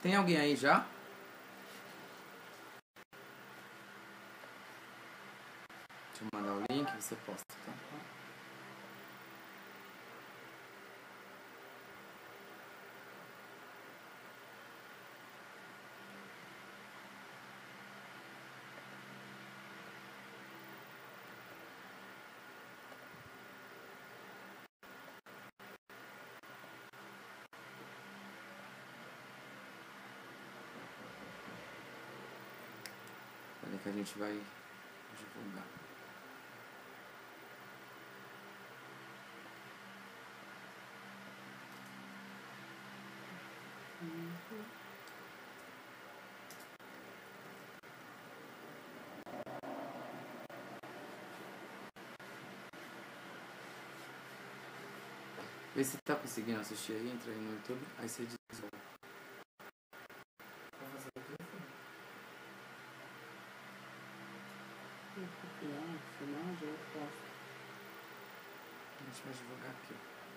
Tem alguém aí já? Deixa eu mandar o link e você posta, tá? Olha que a gente vai divulgar. Vê se tá conseguindo assistir aí, entra aí no YouTube, aí você diz. Vou fazer o telefone. Senão já eu posso. A gente vai divulgar aqui.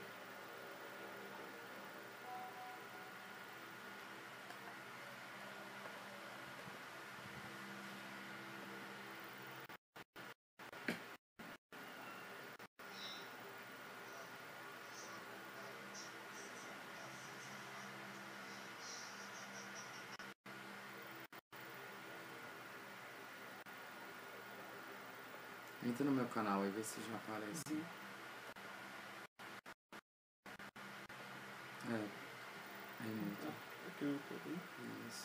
Entra no meu canal aí, vê se já aparece. É. Aí no YouTube. Aqui no YouTube. Isso.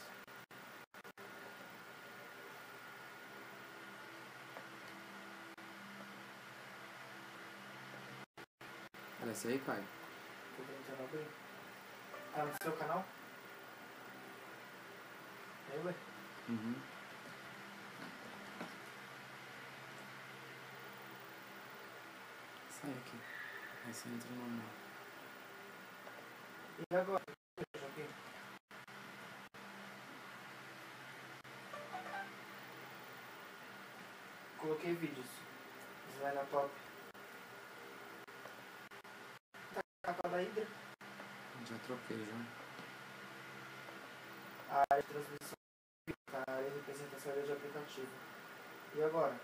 Aparece aí, pai? Tô tentando abrir. Tá no seu canal? Aí, ué. Uhum. Sai aqui. Aí você entra no normal. E agora? Deixa aqui. Coloquei vídeos. Vai na top. Tá capa da Hydra. Já troquei já. A área de transmissão. A área de representação de aplicativo. E agora?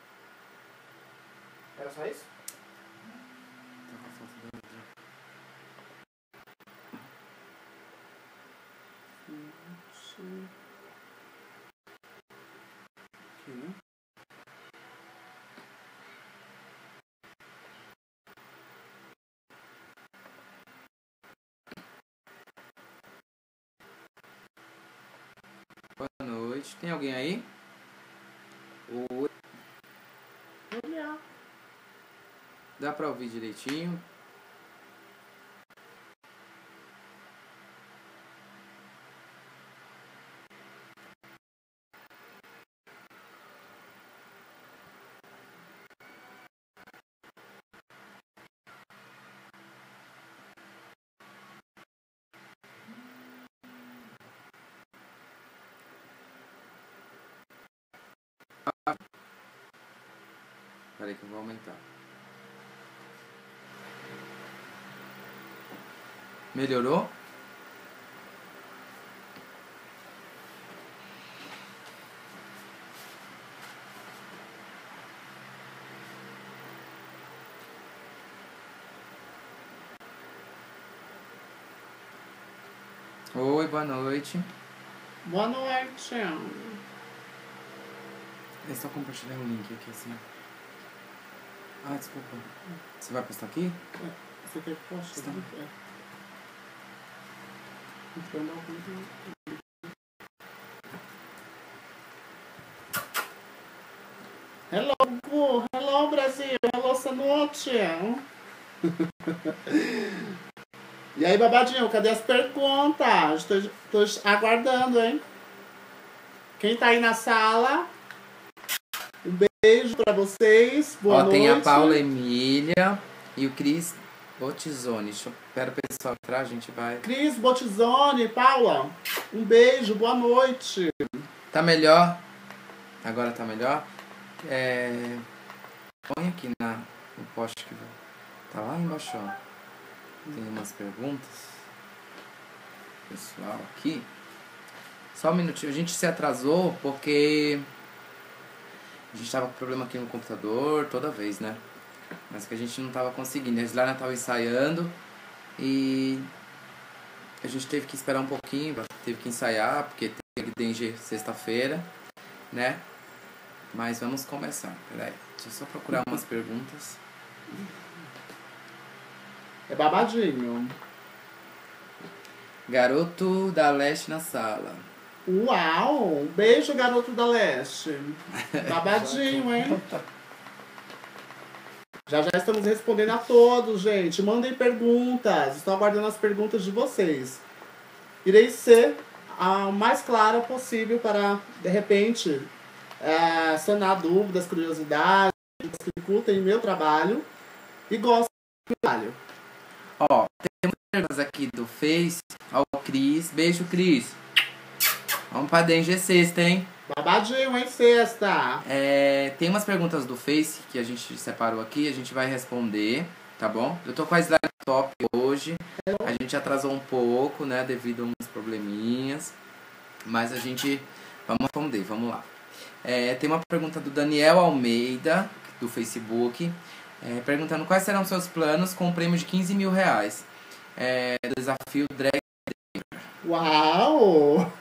Era só isso? Tá com a foto da outra. Aqui, né? Boa noite. Tem alguém aí? Oi. Olha. Dá pra ouvir direitinho? Peraí que eu vou aumentar. Melhorou? Oi, boa noite. Boa noite. É só compartilhar o link aqui assim. Ah, desculpa. Você vai postar aqui? Você quer que poste? Está. Hello Brasil, hello Sanote. E aí, babadinho, cadê as perguntas? Tô aguardando, hein? Quem tá aí na sala? Um beijo pra vocês. Boa noite. Tem a Paula Emília e o Cris Bottizoni. Espera o pessoal entrar, a gente vai. Cris Bottizoni, Paula. Um beijo, boa noite. Tá melhor? Agora tá melhor? Põe aqui no post que tá lá embaixo, ó. Tem umas perguntas. Pessoal aqui. Só um minutinho. A gente se atrasou porque a gente tava com problema aqui no computador toda vez, né? Mas que a gente não tava conseguindo. A Slana tava ensaiando e a gente teve que esperar um pouquinho, teve que ensaiar, porque tem Danger sexta-feira, né? Mas vamos começar. Peraí, deixa eu só procurar umas perguntas. É babadinho. Garoto da Leste na sala. Uau! Um beijo, garoto da Leste. Babadinho, hein? Já estamos respondendo a todos, gente. Mandem perguntas. Estou aguardando as perguntas de vocês. Irei ser a mais clara possível para, de repente, sanar dúvidas, curiosidades, que curtem meu trabalho e gostam do trabalho. Ó, tem umas perguntas aqui do Face. Ó, o Cris. Beijo, Cris. Vamos pra Danger sexta, hein? Babadinho, hein, sexta? Tem umas perguntas do Face que a gente separou aqui, a gente vai responder, tá bom? Eu tô com a slide top hoje, a gente atrasou um pouco, né, devido a uns probleminhas, mas a gente, vamos responder, vamos lá. Tem uma pergunta do Daniel Almeida, do Facebook, perguntando quais serão seus planos com o prêmio de 15 mil reais do desafio Drag. Uau!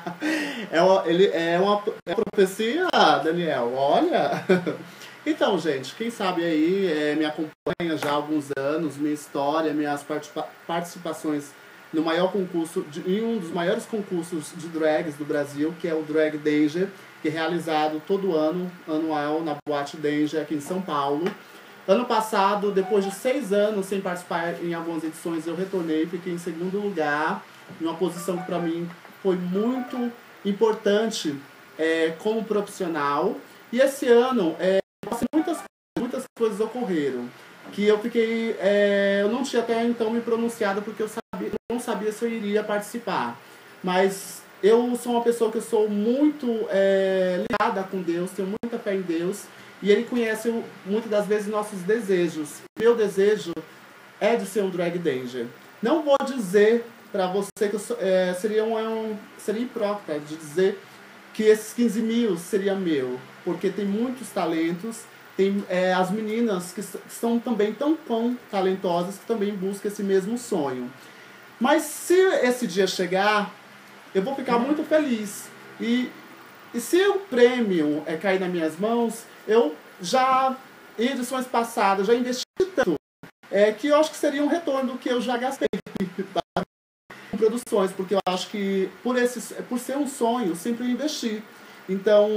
É uma profecia, Daniel, olha! Então, gente, quem sabe aí me acompanha já há alguns anos, minha história, minhas participações no maior concurso, em um dos maiores concursos de drags do Brasil, que é o Drag Danger, que é realizado todo ano, anual, na Boate Danger, aqui em São Paulo. Ano passado, depois de 6 anos sem participar em algumas edições, eu retornei, fiquei em segundo lugar, em uma posição que para mim foi muito importante como profissional. E esse ano, muitas coisas ocorreram, que eu fiquei, eu não tinha até então me pronunciado, porque eu não sabia se eu iria participar. Mas eu sou uma pessoa que eu sou muito ligada com Deus, tenho muita fé em Deus, e Ele conhece muitas das vezes nossos desejos. Meu desejo é de ser um drag danger. Não vou dizer para você que eu seria hipócrita de dizer que esses 15 mil seria meu, porque tem muitos talentos, tem as meninas que são também tão talentosas que também buscam esse mesmo sonho. Mas se esse dia chegar, eu vou ficar muito feliz. E se o prêmio cair nas minhas mãos, eu já, em edições passadas, já investi tanto, que eu acho que seria um retorno do que eu já gastei em produções, porque eu acho que por ser um sonho, sempre investi. Então,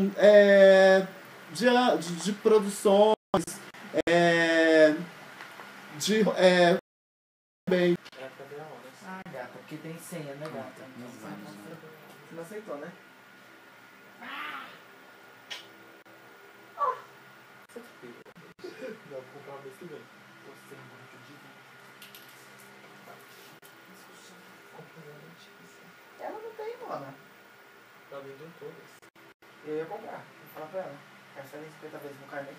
de produções, bem. Cadê a hora? Ah, gata, porque tem senha, né, gata? Você não aceitou, né? Não, vou comprar uma vez que vem. Você é muito divino. Ela não tem, mano. Tá vendendo todas. Eu ia comprar, vou falar pra ela. Parcela em 50 vezes no carnê.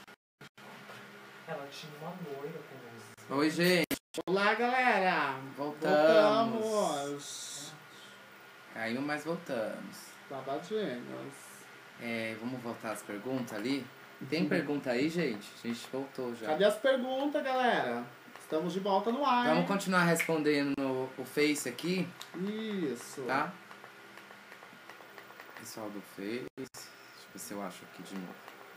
Ela tinha uma noiva com você. Oi, gente. Olá, galera! Voltamos. Caiu, mas voltamos. Babadinhos. Vamos voltar às perguntas ali? Tem pergunta aí, gente? A gente voltou já. Cadê as perguntas, galera? Estamos de volta no ar. Vamos continuar respondendo no Face aqui, Isso. tá? Pessoal do Face. Deixa eu ver se eu acho aqui de novo.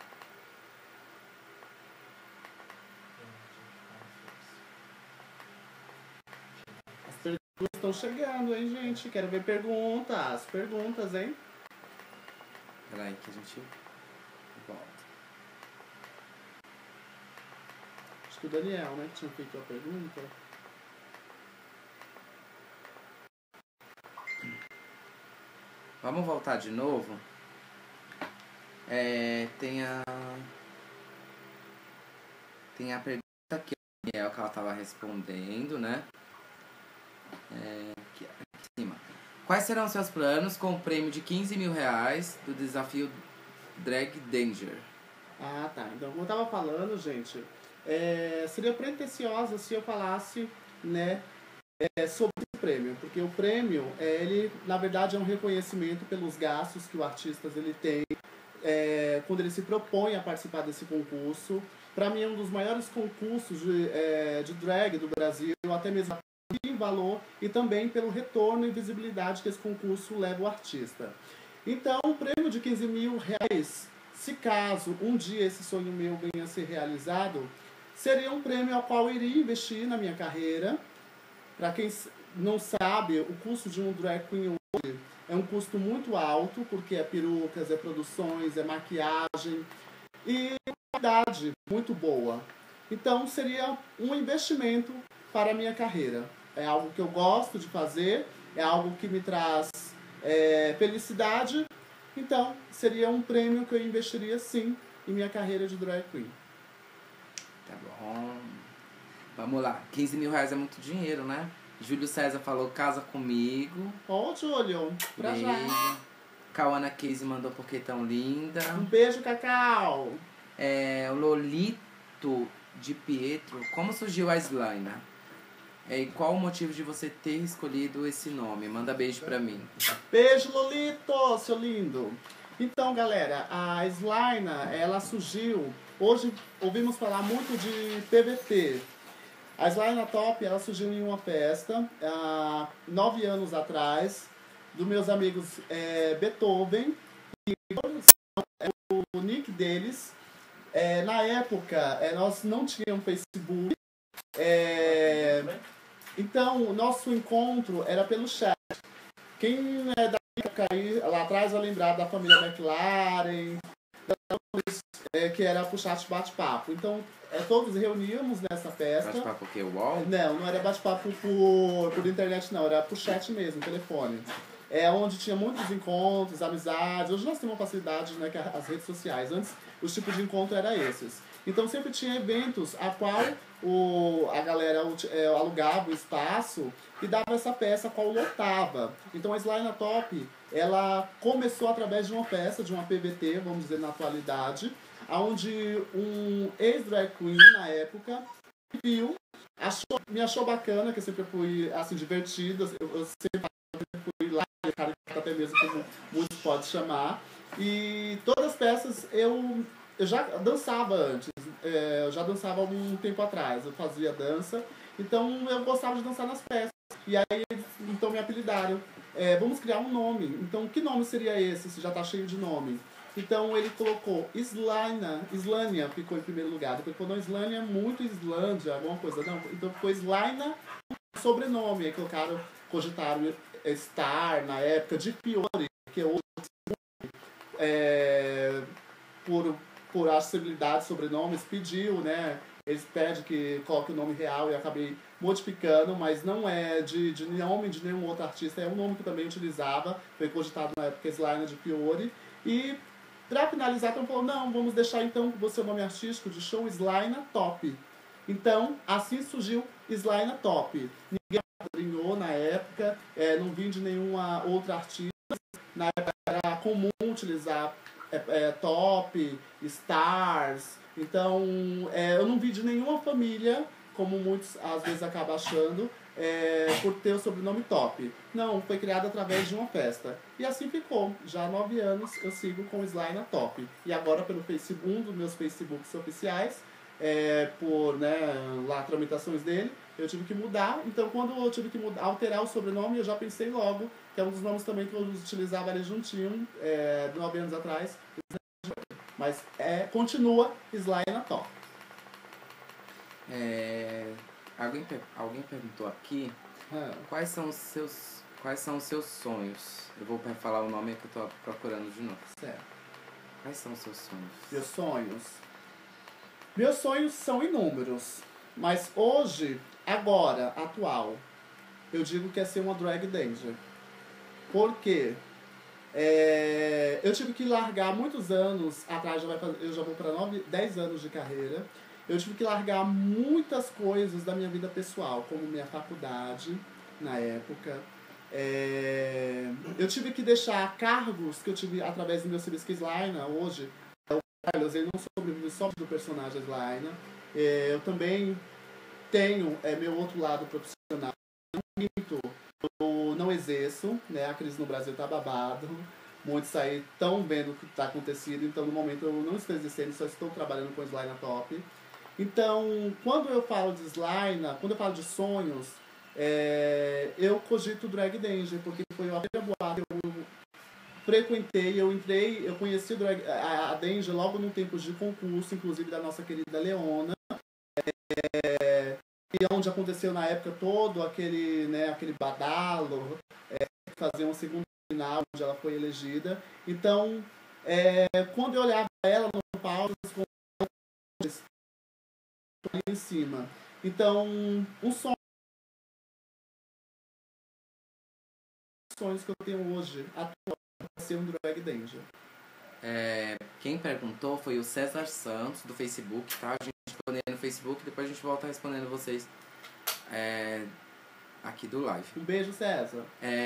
As perguntas estão chegando, hein, gente? Quero ver perguntas. Perguntas, hein? Peraí que a gente volta. Acho que o Daniel, né, que tinha feito a pergunta. Vamos voltar de novo. Tem a pergunta aqui, que ela estava respondendo, né? Aqui em cima. Quais serão seus planos com o prêmio de 15 mil reais do desafio Drag Danger? Ah, tá. Então, como eu tava falando, gente, seria pretensiosa se eu falasse, né, sobre esse prêmio, porque o prêmio, ele, na verdade, é um reconhecimento pelos gastos que o artista ele tem quando ele se propõe a participar desse concurso. Para mim, é um dos maiores concursos de drag do Brasil, até mesmo em valor e também pelo retorno e visibilidade que esse concurso leva o artista. Então, o prêmio de R$15.000, se caso um dia esse sonho meu venha a ser realizado, seria um prêmio ao qual eu iria investir na minha carreira. Para quem não sabe, o custo de um drag queen hoje é um custo muito alto, porque é perucas, é produções, é maquiagem e qualidade muito boa. Então, seria um investimento para a minha carreira. É algo que eu gosto de fazer, é algo que me traz felicidade. Então, seria um prêmio que eu investiria, sim, em minha carreira de drag queen. Tá bom. Vamos lá. R$15.000 é muito dinheiro, né? Júlio César falou, casa comigo. Ô, Júlio, pra Beijo. já. Cauana Casey mandou porque tão linda. Um beijo, Cacau. O Lolito de Pietro, como surgiu a Slaina? E qual o motivo de você ter escolhido esse nome? Manda beijo pra mim. Beijo, Lolito, seu lindo. Então, galera, a Slaina, ela surgiu... Hoje ouvimos falar muito de PVT. A Slaina Top, ela surgiu em uma festa há 9 anos atrás, dos meus amigos Beethoven, e o nick deles. Na época, nós não tínhamos Facebook, então o nosso encontro era pelo chat. Quem é da época aí, lá atrás vai lembrar da família McLaren, que era pro chat bate-papo. Então, todos reuníamos nessa festa. Bate-papo o quê? UOL? Não era bate-papo por internet, não. Era por chat mesmo, telefone. Onde tinha muitos encontros, amizades. Hoje nós temos uma facilidade, né, que as redes sociais. Antes, os tipos de encontro eram esses. Então, sempre tinha eventos a qual a galera alugava o espaço e dava essa peça a qual lotava. Então, a Slaina Top, ela começou através de uma peça, de uma PVT, vamos dizer, na atualidade, onde um ex-drag queen, na época, viu, me achou bacana, que eu sempre fui, assim, divertido, eu sempre fui lá, até mesmo como muitos podem chamar, e todas as peças eu já dançava antes, eu já dançava há algum tempo atrás, eu fazia dança, então eu gostava de dançar nas peças, e aí então me apelidaram, vamos criar um nome, então que nome seria esse, se já tá cheio de nome? Então ele colocou Slânia ficou em primeiro lugar. Depois falou, não, Slânia é muito Islândia, alguma coisa. Não, então ficou Slaina, sobrenome. Aí cogitaram Star na época, de Fiore, que é outro, por acessibilidade de sobrenomes, pediu, né? Eles pedem que coloque o nome real e eu acabei modificando, mas não é de nome de nenhum outro artista, é um nome que eu também utilizava, foi cogitado na época Slaina de Fiore. E para finalizar, então falou, não, vamos deixar então você o nome artístico de show Slaina Top. Então, assim surgiu Slaina Top. Ninguém padrinhou na época, não vim de nenhuma outra artista. Na época era comum utilizar Top, Stars. Então, eu não vi de nenhuma família, como muitos às vezes acabam achando, por ter o sobrenome Top. Não, foi criado através de uma festa. E assim ficou. Já há 9 anos eu sigo com o Slaina Top. E agora pelo Facebook, um dos meus Facebooks oficiais, por lá tramitações dele, eu tive que mudar. Então quando eu tive que alterar o sobrenome, eu já pensei logo, que é um dos nomes também que eu utilizava ali juntinho, 9 anos atrás. Mas continua Slaina Top. Alguém perguntou aqui quais são os seus sonhos. Eu vou falar o nome que eu tô procurando de novo. Certo. Quais são os seus sonhos? Meus sonhos? Meus sonhos são inúmeros. Mas hoje, agora, atual, eu digo que é ser uma drag danger. Por quê? Eu tive que largar muitos anos atrás, eu já vou para 10 anos de carreira. Eu tive que largar muitas coisas da minha vida pessoal, como minha faculdade, na época. Eu tive que deixar cargos que eu tive através do meu serviço que Slaina, hoje. O Carlos, ele não sobrevive só do personagem Slaina. Eu também tenho meu outro lado profissional. Muito eu não exerço, né? A crise no Brasil tá babado. Muitos aí estão vendo o que está acontecendo, então no momento eu não estou exercendo, só estou trabalhando com slime na top. Então, quando eu falo de slime, quando eu falo de sonhos, eu cogito Drag Danger, porque foi a primeira boate que eu frequentei, eu conheci a Danger logo no tempo de concurso, inclusive da nossa querida Leona, e onde aconteceu na época todo aquele badalo, fazer um segundo final, onde ela foi elegida. Então, quando eu olhava ela no palco, ali em cima. Então, um sonhos que eu tenho hoje, atualmente, é ser um Drag Danger. Quem perguntou foi o César Santos, do Facebook, tá? A gente respondeu no Facebook, depois a gente volta respondendo vocês aqui do live. Um beijo, César.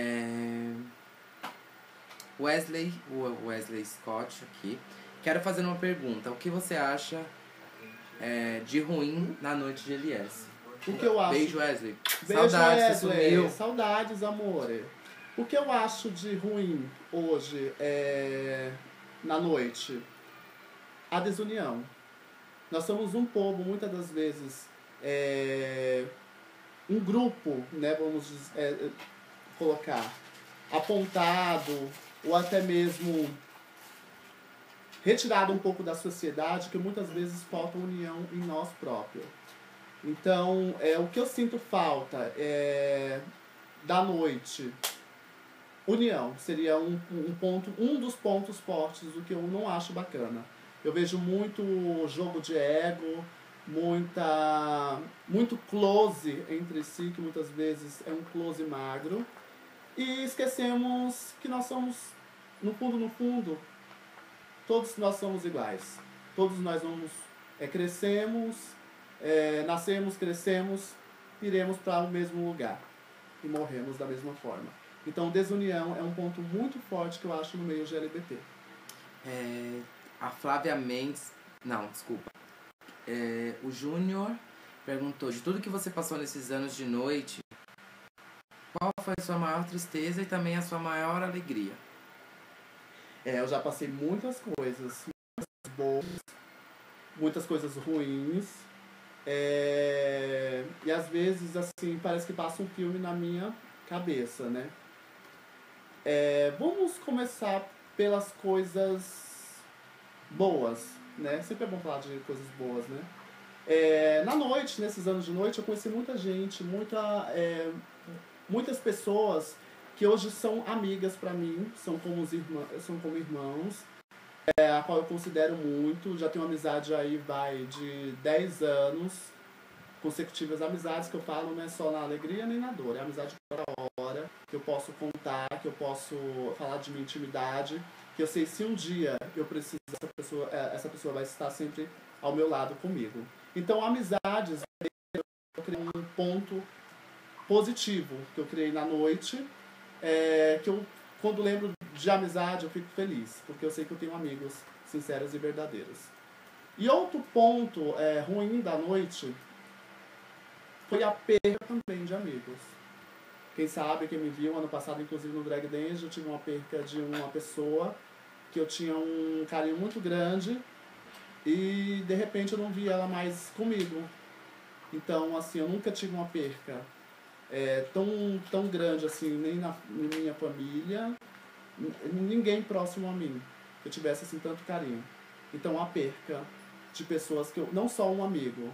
Wesley Scott aqui. Quero fazer uma pergunta. O que você acha de ruim na noite de LS? O que eu acho... Beijo, Wesley. Beijo, Saudades, Wesley. você sumiu. Saudades, amor. O que eu acho de ruim hoje na noite? A desunião. Nós somos um povo, muitas das vezes, um grupo, né, vamos colocar, apontado, ou até mesmo retirado um pouco da sociedade, que muitas vezes falta união em nós próprios. Então, o que eu sinto falta da noite, união, seria um dos pontos fortes do que eu não acho bacana. Eu vejo muito jogo de ego, muito close entre si, que muitas vezes é um close magro, e esquecemos que nós somos, no fundo, todos nós somos iguais. Todos nós crescemos, nascemos, crescemos, iremos para o mesmo lugar e morremos da mesma forma. Então, desunião é um ponto muito forte que eu acho no meio LGBT. A Flávia Mendes... Não, desculpa. O Júnior perguntou, de tudo que você passou nesses anos de noite, qual foi a sua maior tristeza e também a sua maior alegria? Eu já passei muitas coisas boas, muitas coisas ruins. E às vezes, assim, parece que passa um filme na minha cabeça, né? Vamos começar pelas coisas boas, né? Sempre é bom falar de coisas boas, né? Na noite, nesses anos de noite, eu conheci muita gente, muitas pessoas que hoje são amigas para mim, são como irmãos, a qual eu considero muito. Já tenho uma amizade aí, de 10 anos consecutivas, amizades que eu falo não é só na alegria nem na dor, é amizade toda hora, que eu posso contar, que eu posso falar de minha intimidade, que eu sei se um dia eu preciso, essa pessoa vai estar sempre ao meu lado comigo. Então, amizades, eu criei um ponto positivo que eu criei na noite, que eu, quando lembro de amizade, eu fico feliz, porque eu sei que eu tenho amigos sinceros e verdadeiros. E outro ponto ruim da noite foi a perda também de amigos. Quem sabe, quem me viu ano passado, inclusive no Drag Danger, eu tive uma perca de uma pessoa que eu tinha um carinho muito grande e de repente eu não vi ela mais comigo. Então, assim, eu nunca tive uma perca tão grande assim, nem na minha família, ninguém próximo a mim que eu tivesse assim tanto carinho. Então, a perca de pessoas que eu, não só um amigo,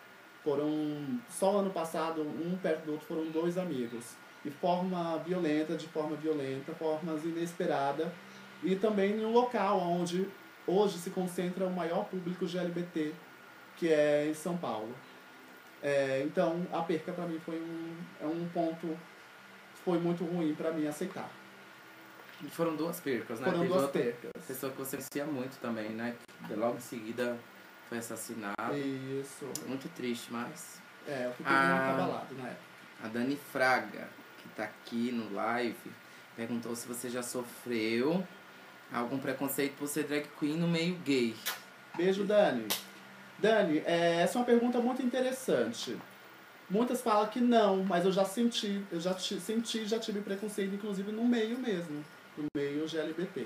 só ano passado, um perto do outro, foram 2 amigos. De forma violenta, formas inesperadas. E também em um local onde hoje se concentra o maior público de LGBT, que é em São Paulo. Então, a perca para mim foi um ponto foi muito ruim para mim aceitar. E foram 2 percas, né? Foram Teve 2 percas. Pessoa que você conhecia muito também, né? Logo em seguida foi assassinado. Isso. Muito triste, mas... Eu fiquei muito abalado na época. A Dani Fraga, que tá aqui no live, perguntou se você já sofreu algum preconceito por ser drag queen no meio gay. Beijo, Dani. Dani, essa é uma pergunta muito interessante. Muitas falam que não, mas eu já senti, já tive preconceito, inclusive no meio mesmo, no meio GLBT.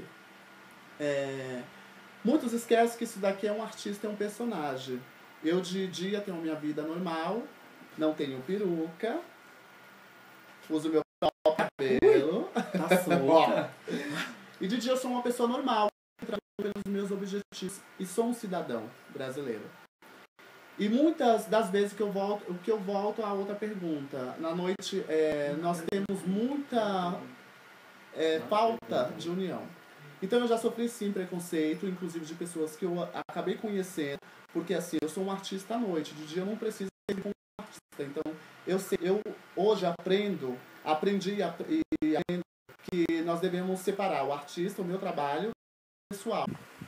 Muitos esquecem que isso daqui é um artista, é um personagem. Eu de dia tenho minha vida normal, não tenho peruca, uso meu cabelo. Tá solta. E de dia eu sou uma pessoa normal, pelos meus objetivos, e sou um cidadão brasileiro. E muitas das vezes que eu volto a outra pergunta, na noite nós temos muita falta de união. Então eu já sofri sim preconceito, inclusive de pessoas que eu acabei conhecendo, porque assim, eu sou um artista à noite, de dia eu não preciso ser como um artista. Então eu hoje aprendi e aprendo que nós devemos separar o artista, o meu trabalho, do pessoal.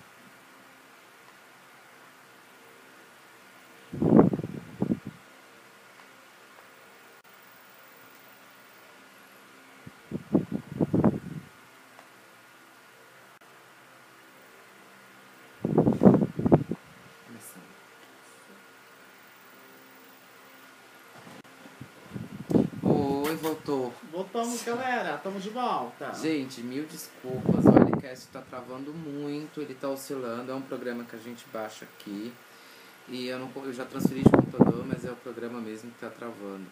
Oi, voltou. Voltamos, galera. Estamos de volta. Gente, mil desculpas. O Alicast tá travando muito, ele tá oscilando. É um programa que a gente baixa aqui. E eu já transferi de computador, mas é o programa mesmo que tá travando.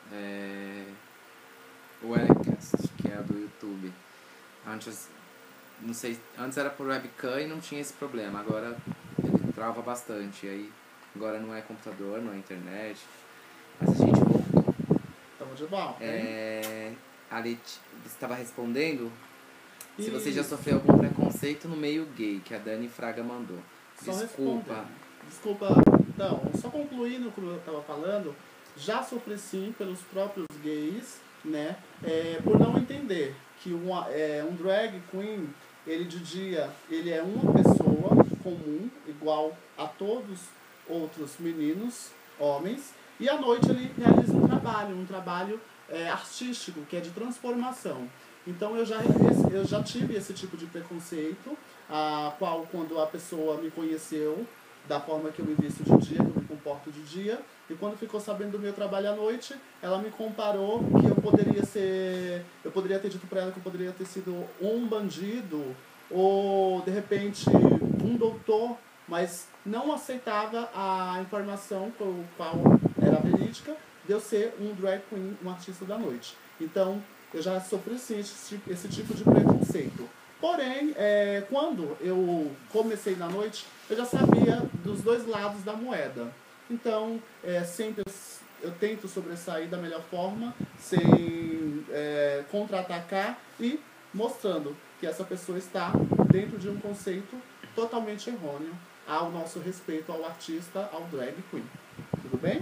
O Alicast, que é a do YouTube. Antes, não sei, antes era por webcam e não tinha esse problema. Agora ele trava bastante. Aí, agora não é computador, não é internet. Mas a gente voltou. Estamos de volta. A Leti estava respondendo se você já Isso. sofreu algum preconceito no meio gay, que a Dani Fraga mandou. Só Desculpa. respondendo. Desculpa. Então, só concluindo como eu estava falando, já sofri sim pelos próprios gays, né? Por não entender que um drag queen, ele de dia, ele é uma pessoa comum, igual a todos outros meninos, homens, e à noite ele realiza um trabalho artístico, que é de transformação. Então eu já tive esse tipo de preconceito, a qual quando a pessoa me conheceu, da forma que eu me visto de dia, que eu me comporto de dia, e quando ficou sabendo do meu trabalho à noite, ela me comparou que eu poderia ter dito para ela que eu poderia ter sido um bandido, ou de repente um doutor, mas não aceitava a informação qual era verídica de eu ser um drag queen, um artista da noite. Então, eu já sofri sim esse tipo de preconceito. Porém, quando eu comecei na noite, eu já sabia dos dois lados da moeda. Então, sempre eu tento sobressair da melhor forma, sem contra-atacar e mostrando que essa pessoa está dentro de um conceito totalmente errôneo ao nosso respeito ao artista, ao drag queen. Tudo bem?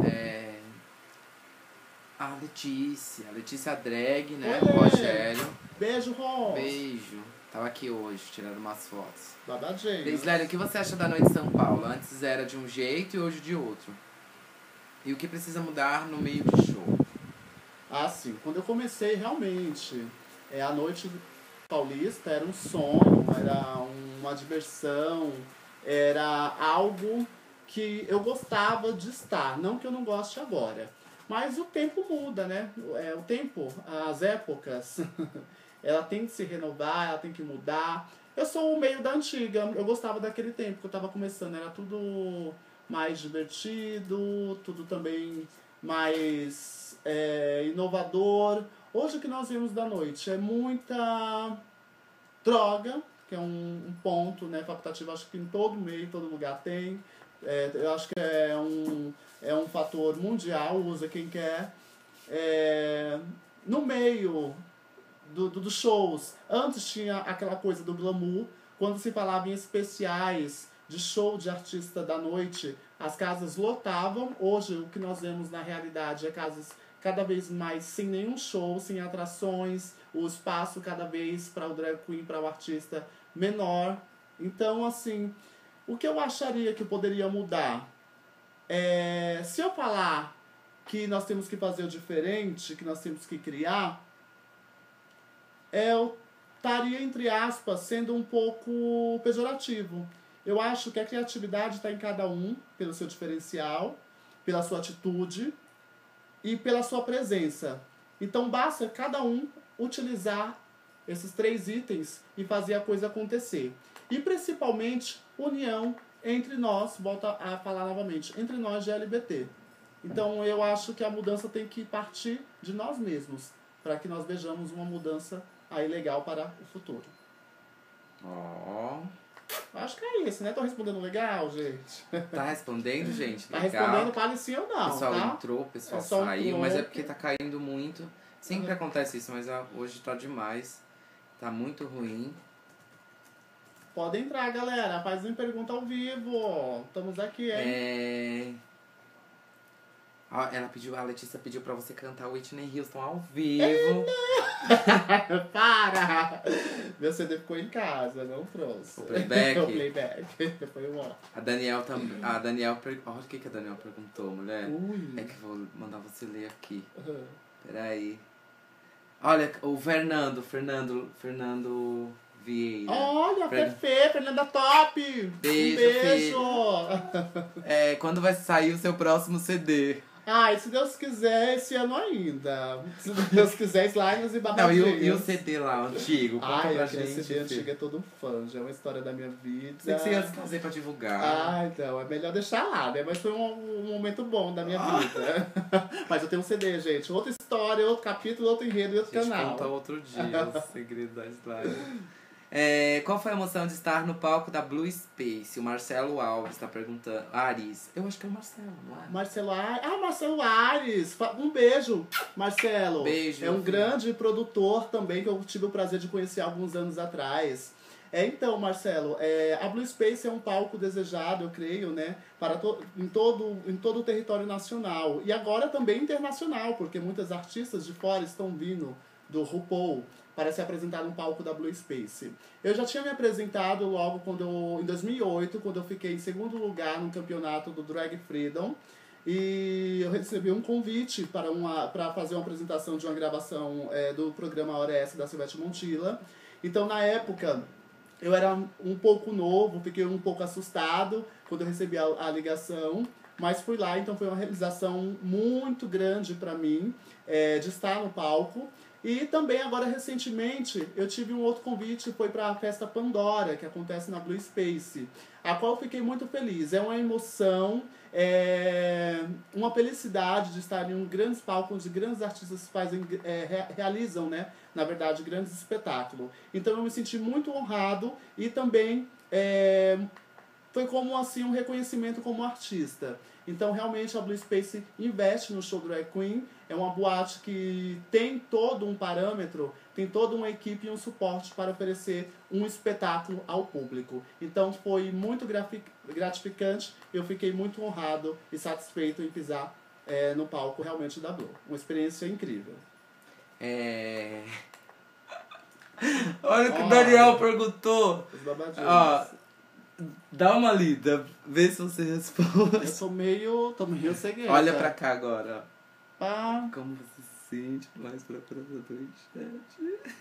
A Letícia Drag, né? Oi, O Rogério. Beijo, Ron. Beijo. Tava aqui hoje, tirando umas fotos. Babadinho. Lesley, o que você acha da noite de São Paulo? Antes era de um jeito e hoje de outro. E o que precisa mudar no meio de show? Ah, sim. Quando eu comecei, realmente, a noite paulista era um sonho, era uma diversão, era algo que eu gostava de estar. Não que eu não goste agora. Mas o tempo muda, né? O tempo, as épocas, ela tem que se renovar, ela tem que mudar. Eu sou o meio da antiga, eu gostava daquele tempo que eu estava começando, era tudo mais divertido, tudo também mais inovador. Hoje o que nós vemos da noite é muita droga, que é um ponto, né, facultativo, acho que em todo meio, todo lugar tem. Eu acho que é um fator mundial, usa quem quer. No meio dos shows, antes tinha aquela coisa do glamour, quando se falava em especiais de show de artista da noite, as casas lotavam. Hoje o que nós vemos na realidade é casas cada vez mais sem nenhum show, sem atrações, o espaço cada vez para o drag queen, para o artista menor. Então, assim, o que eu acharia que poderia mudar? Se eu falar que nós temos que fazer o diferente, que nós temos que criar, eu estaria, entre aspas, sendo um pouco pejorativo. Eu acho que a criatividade está em cada um, pelo seu diferencial, pela sua atitude. e pela sua presença. Então basta cada um utilizar esses 3 itens e fazer a coisa acontecer. E principalmente união entre nós, volto a falar novamente, entre nós GLBT. Então eu acho que a mudança tem que partir de nós mesmos, para que nós vejamos uma mudança aí legal para o futuro. Ó. Acho que é isso, né? Tô respondendo legal, gente. Tá respondendo, gente? Tá Legal. respondendo, fale sim ou O não, pessoal tá? entrou, o pessoal É só um saiu, mas é troco. porque tá caindo muito. Sempre acontece isso, mas hoje tá demais. Tá muito ruim. Pode entrar, galera. Faz uma pergunta ao vivo. Estamos aqui, hein? A Letícia pediu pra você cantar Whitney Houston ao vivo. Para! Meu CD ficou em casa, não trouxe. O playback? O playback. Foi um ó. A Daniel também. Olha o que a Daniel perguntou, mulher. Ui. É que eu vou mandar você ler aqui. Uhum. Peraí. Olha, o Fernando Vieira. Olha, Fefe, Fernanda Top! Beijo, Um beijo! Quando vai sair o seu próximo CD? Ai, se Deus quiser, esse ano ainda. Se Deus quiser, slimes e Não, babadinhos. e o CD lá, o antigo? Conta Ai, pra aquele gente. CD antigo é todo um fã, já é uma história da minha vida. Sei que você ia trazer pra divulgar. Ah, então, é melhor deixar lá, né? Mas foi um momento bom da minha vida. Mas eu tenho um CD, gente. Outra história, outro capítulo, outro enredo e outro A gente canal. conta outro dia o segredo da slide. Qual foi a emoção de estar no palco da Blue Space? O Marcelo Alves está perguntando. Ares. Eu acho que é o Marcelo, não é? Marcelo Ares. Ah, Marcelo Ares. Um beijo, Marcelo. Beijo. É um grande produtor também que eu tive o prazer de conhecer há alguns anos atrás. Então, Marcelo, a Blue Space é um palco desejado, eu creio, né, para em todo o território nacional. E agora também internacional, porque muitas artistas de fora estão vindo do RuPaul para se apresentar no palco da Blue Space. Eu já tinha me apresentado logo em 2008, quando eu fiquei em segundo lugar no campeonato do Drag Freedom. E eu recebi um convite para fazer uma apresentação de uma gravação do programa Hora S da Silvete Montilla. Então, na época, eu era um pouco novo, fiquei um pouco assustado quando eu recebi a ligação. Mas fui lá, então foi uma realização muito grande para mim, de estar no palco. E também agora recentemente eu tive um outro convite, foi para a festa Pandora, que acontece na Blue Space, a qual eu fiquei muito feliz. É uma emoção, uma felicidade de estar em um grandes palco onde grandes artistas realizam, né, na verdade, grandes espetáculos. Então eu me senti muito honrado e também foi como assim um reconhecimento como artista. Então realmente a Blue Space investe no show Drag Queen. É uma boate que tem todo um parâmetro, tem toda uma equipe e um suporte para oferecer um espetáculo ao público. Então foi muito gratificante, eu fiquei muito honrado e satisfeito em pisar no palco realmente da Blue. Uma experiência incrível. Olha o que o Daniel perguntou. Os babadinhos. Ó, dá uma lida, vê se você responde. Eu tô meio cegueta. Olha pra cá agora. Ah. Como você se sente mais procurador do chat?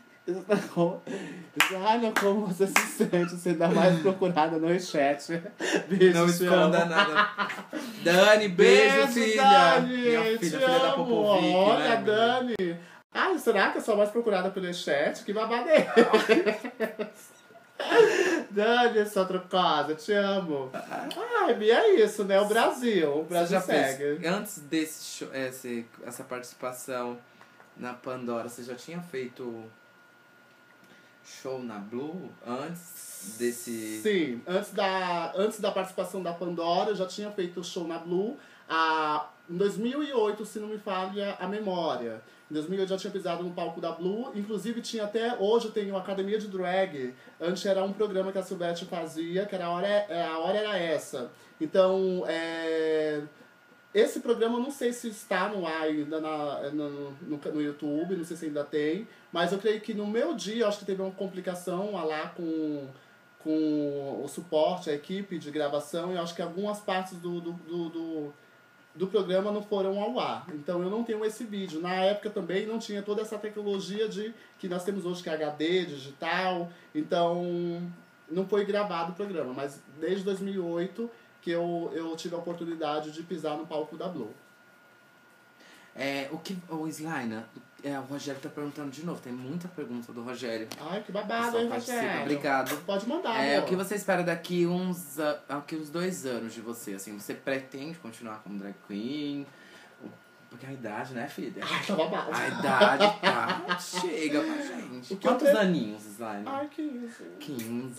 Olha como você se sente sendo a mais procurada no chat. Beijo, Não esconda nada. Dani, beijo, filha. Dani, Minha te filha da amo. Popovic, Olha, né, Dani. Ai, será que eu sou a mais procurada pelo chat? Que babado é esse? Dani, sua trocosa, te amo. Ai, Bia, é isso, né? O Brasil Você já segue. fez, antes desse show, essa participação na Pandora, você já tinha feito show na Blue antes desse... Sim, antes da participação da Pandora, eu já tinha feito show na Blue. Em 2008, se não me falha a memória. Em 2008 eu já tinha pisado no palco da Blue. Inclusive tinha hoje tem uma academia de drag. Antes era um programa que a Silvete fazia, que era a hora era essa. Então, esse programa eu não sei se está no ar ainda no YouTube, não sei se ainda tem. Mas eu creio que no meu dia, acho que teve uma complicação lá com o suporte, a equipe de gravação. E eu acho que algumas partes do programa não foram ao ar. Então eu não tenho esse vídeo. Na época também não tinha toda essa tecnologia que nós temos hoje, que é HD, digital. Então não foi gravado o programa. Mas desde 2008 que eu tive a oportunidade de pisar no palco da Blue. O Slaina, o Rogério tá perguntando de novo. Tem muita pergunta do Rogério. Ai, que babado, hein, Rogério? Obrigado. Pode mandar, O que você espera daqui uns 2 anos de você? Assim, você pretende continuar como drag queen? Porque a idade, né, filha? Ai, tá babado. A idade tá... Chega pra gente. Quantos aninhos, Slaina? Ai, 15. 15.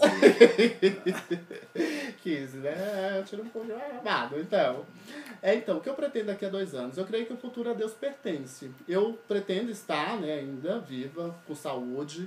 15, né? Eu tiro um pouco de babado. Então, o que eu pretendo daqui a 2 anos? Eu creio que o futuro a Deus pertence. Eu pretendo estar, né, ainda viva, com saúde,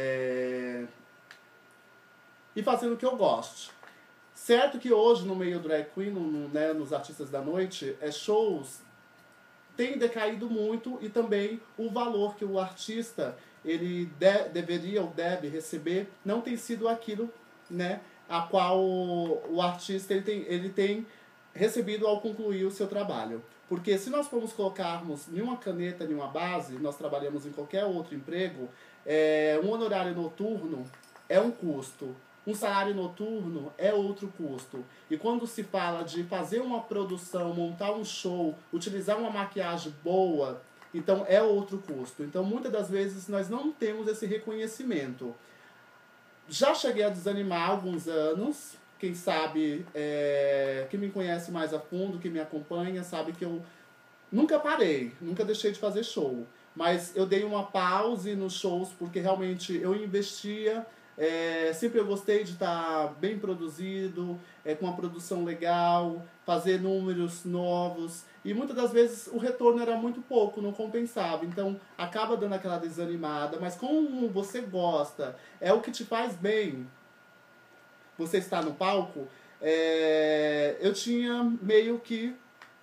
e fazendo o que eu gosto. Certo que hoje, no meio drag queen, né, nos artistas da noite, shows tem decaído muito, e também o valor que o artista ele deveria ou deve receber não tem sido aquilo, né, a qual o artista ele tem recebido ao concluir o seu trabalho. Porque se nós formos colocarmos nenhuma caneta, nenhuma base, nós trabalhamos em qualquer outro emprego, um honorário noturno é um custo. Um salário noturno é outro custo. E quando se fala de fazer uma produção, montar um show, utilizar uma maquiagem boa, então é outro custo. Então muitas das vezes nós não temos esse reconhecimento. Já cheguei a desanimar há alguns anos. Quem sabe, que me conhece mais a fundo, que me acompanha, sabe que eu nunca parei, nunca deixei de fazer show. Mas eu dei uma pause nos shows porque realmente eu investia. Sempre eu gostei de estar bem produzido, com uma produção legal, fazer números novos. E muitas das vezes o retorno era muito pouco, não compensava. Então acaba dando aquela desanimada. Mas como você gosta, é o que te faz bem, você está no palco, eu tinha meio que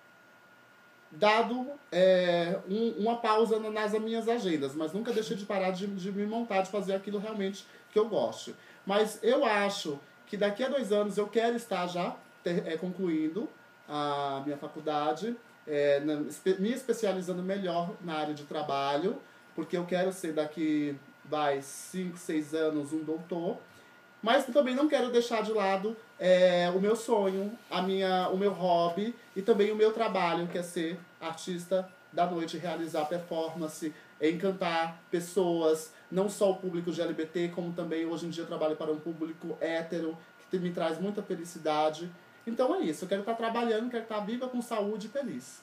dado uma pausa nas minhas agendas. Mas nunca deixei de parar de me montar, de fazer aquilo realmente que eu gosto. Mas eu acho que daqui a 2 anos eu quero estar já concluindo a minha faculdade, me especializando melhor na área de trabalho, porque eu quero ser daqui 5, 6 anos um doutor. Mas também não quero deixar de lado o meu sonho, o meu hobby e também o meu trabalho, que é ser artista da noite, realizar performance, encantar pessoas, não só o público LGBT, como também hoje em dia eu trabalho para um público hétero, que me traz muita felicidade. Então é isso, eu quero estar trabalhando, quero estar viva, com saúde e feliz.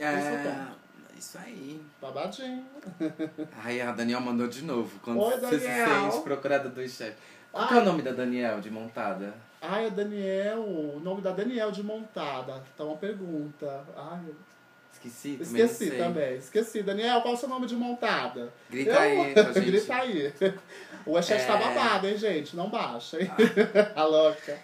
Isso aí. Babadinho. Ai, a Daniel mandou de novo. Quando Oi, você se Daniel. sente procurada do chefe. Qual é o nome da Daniel de montada? Ai, a Daniel, o nome da Daniel de montada. Tá uma pergunta. Ai, Esqueci também. Esqueci. Daniel, qual é o seu nome de montada? Grita aí pra gente. Grita aí. O chat tá babado, hein, gente? Não baixa, hein? A louca.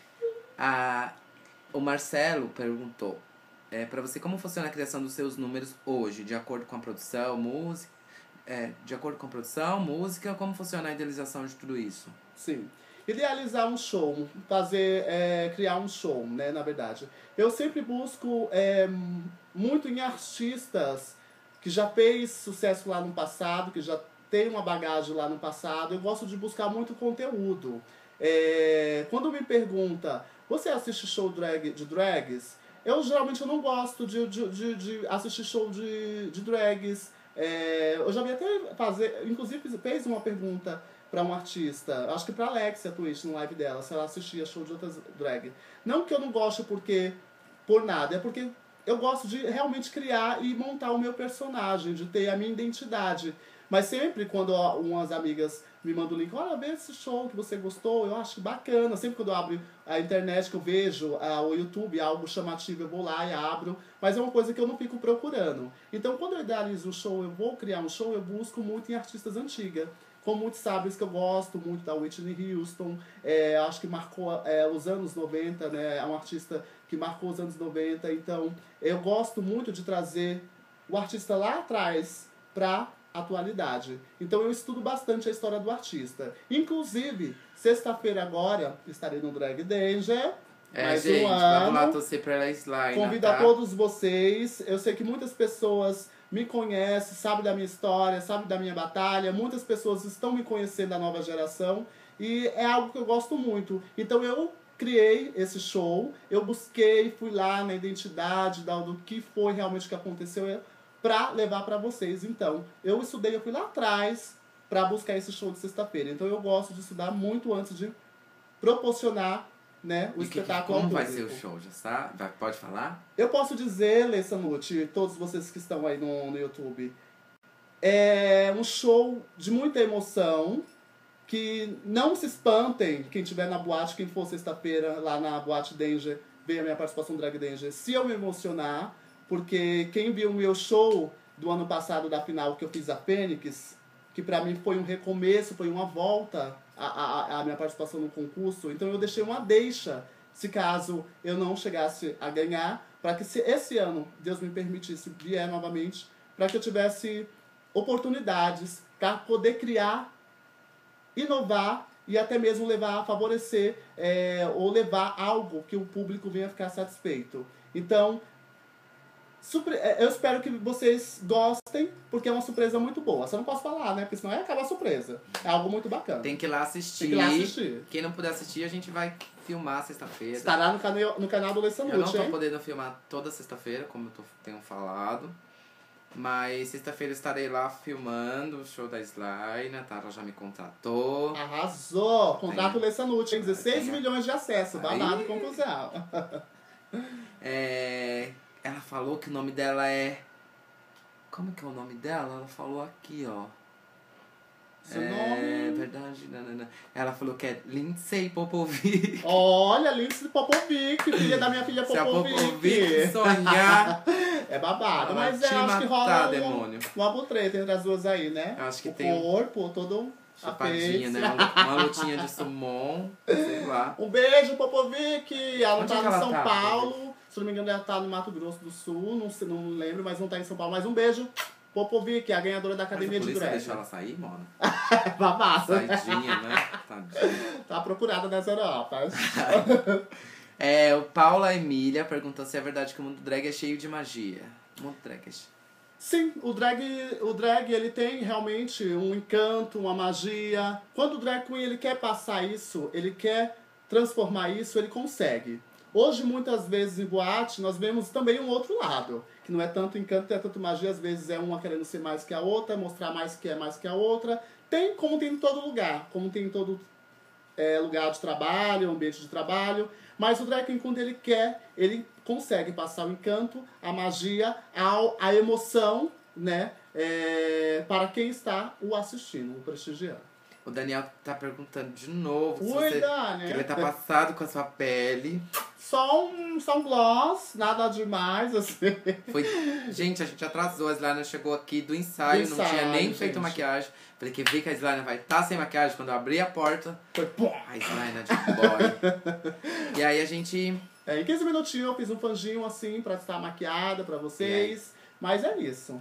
O Marcelo perguntou pra você como funciona a criação dos seus números hoje, de acordo com a produção, música. De acordo com a produção, música, como funciona a idealização de tudo isso? Sim. Idealizar um show, criar um show, né, na verdade. Eu sempre busco muito em artistas que já fez sucesso lá no passado, que já tem uma bagagem lá no passado. Eu gosto de buscar muito conteúdo. Quando me pergunta, você assiste show de drags? Eu geralmente não gosto de assistir show de drags. Eu já vi até inclusive fez uma pergunta para um artista, acho que pra Alexia Twitch, no live dela, se ela assistia show de outras drag. Não que eu não goste por nada, é porque eu gosto de realmente criar e montar o meu personagem, de ter a minha identidade. Mas sempre quando umas amigas me mandam o link, olha, vê esse show que você gostou, eu acho bacana. Sempre quando eu abro a internet, que eu vejo o YouTube, algo chamativo, eu vou lá e abro. Mas é uma coisa que eu não fico procurando. Então, quando eu idealizo um show, eu vou criar um show, eu busco muito em artistas antigas. Como muitos sabem que eu gosto muito da Whitney Houston, acho que marcou os anos 90, né? É um artista que marcou os anos 90. Então, eu gosto muito de trazer o artista lá atrás para atualidade. Então eu estudo bastante a história do artista. Inclusive, sexta-feira agora, estarei no Drag Danger. Mais gente, um ano. vamos lá torcer pra ela Slaina, Convido a todos vocês. Eu sei que muitas pessoas me conhecem, sabem da minha história, sabem da minha batalha. Muitas pessoas estão me conhecendo da nova geração. E é algo que eu gosto muito. Então eu criei esse show. Eu busquei, fui lá na identidade do que foi realmente que aconteceu. pra levar pra vocês. Então, eu estudei, eu fui lá atrás pra buscar esse show de sexta-feira. Então, eu gosto de estudar muito antes de proporcionar, né, o espetáculo Como ao vai público. ser o show? Já sabe? Pode falar? Eu posso dizer, Lê Sanucci, todos vocês que estão aí no YouTube, é um show de muita emoção, que não se espantem, quem estiver na boate, quem for sexta-feira lá na Boate Danger, ver a minha participação no Drag Danger, se eu me emocionar, porque quem viu o meu show do ano passado, da final que eu fiz a Fênix, que pra mim foi um recomeço, foi uma volta a minha participação no concurso, então eu deixei uma deixa, se caso eu não chegasse a ganhar, para que se esse ano Deus me permitisse vier novamente, para que eu tivesse oportunidades para poder criar, inovar e até mesmo levar a favorecer ou levar algo que o público venha ficar satisfeito. Então, eu espero que vocês gostem, porque é uma surpresa muito boa. Só não posso falar, né? Porque senão acaba a surpresa. É algo muito bacana. Tem que ir lá assistir. Tem que ir lá assistir. Quem não puder assistir, a gente vai filmar sexta-feira. Estará no canal do Lê Sanucci, Eu não tô hein? podendo filmar toda sexta-feira, como eu tenho falado. Mas sexta-feira eu estarei lá filmando o show da Slime. A Tara já me contratou. Arrasou! Contrato Tem. Lê Sanucci, tem 16 Tem. milhões de acessos. Babado, Aí. confusão. Ela falou que o nome dela é... Como que é o nome dela? Ela falou aqui, ó. Seu nome... Verdade. Não. Ela falou que é Lindsay Popovic. Olha, Lindsay Popovic, filha da minha filha Se a Popovic. Popovic sonhar... É babado, Ela mas vai te acho que rola matar, demônio. uma butreta entre as duas aí, né? Eu acho que o tem corpo, todo chupadinha, apex. né? Uma lutinha de sumon, sei lá. Um beijo, Popovic! Ela Onde tá é que em ela São tá, Paulo. Se não me engano, ela tá no Mato Grosso do Sul. Não lembro, mas não tá em São Paulo. Mas um beijo, Popovic, a ganhadora da Academia Mas a de polícia Drag. deixou ela sair, mano? Babado. Saidinha, né? Tadinha. Tá procurada nas Europas. O Paula Emília perguntou se é verdade que o mundo drag é cheio de magia. O mundo drag é cheio. Sim, o drag ele tem realmente um encanto, uma magia. Quando o drag queen ele quer passar isso, ele quer transformar isso, ele consegue. Hoje, muitas vezes em boate, nós vemos também um outro lado, que não é tanto encanto, não é tanto magia, às vezes é uma querendo ser mais que a outra, mostrar mais que a outra. Tem como tem em todo lugar, como tem em todo lugar de trabalho, ambiente de trabalho. Mas o drag queen, quando ele quer, ele consegue passar o encanto, a magia, a emoção, né? Para quem está o assistindo, o prestigiando. O Daniel tá perguntando de novo Oi, Dani. que ele tá passado com a sua pele. Só um gloss, nada demais, assim. Gente, a gente atrasou, a Slana chegou aqui do ensaio, não tinha nem gente. feito maquiagem. Falei que vi que a Slana vai estar sem maquiagem. Quando eu abri a porta, Foi pum. a Slana de boy. E aí a gente... Em 15 minutinhos eu fiz um fanginho assim pra estar maquiada pra vocês. Mas é isso.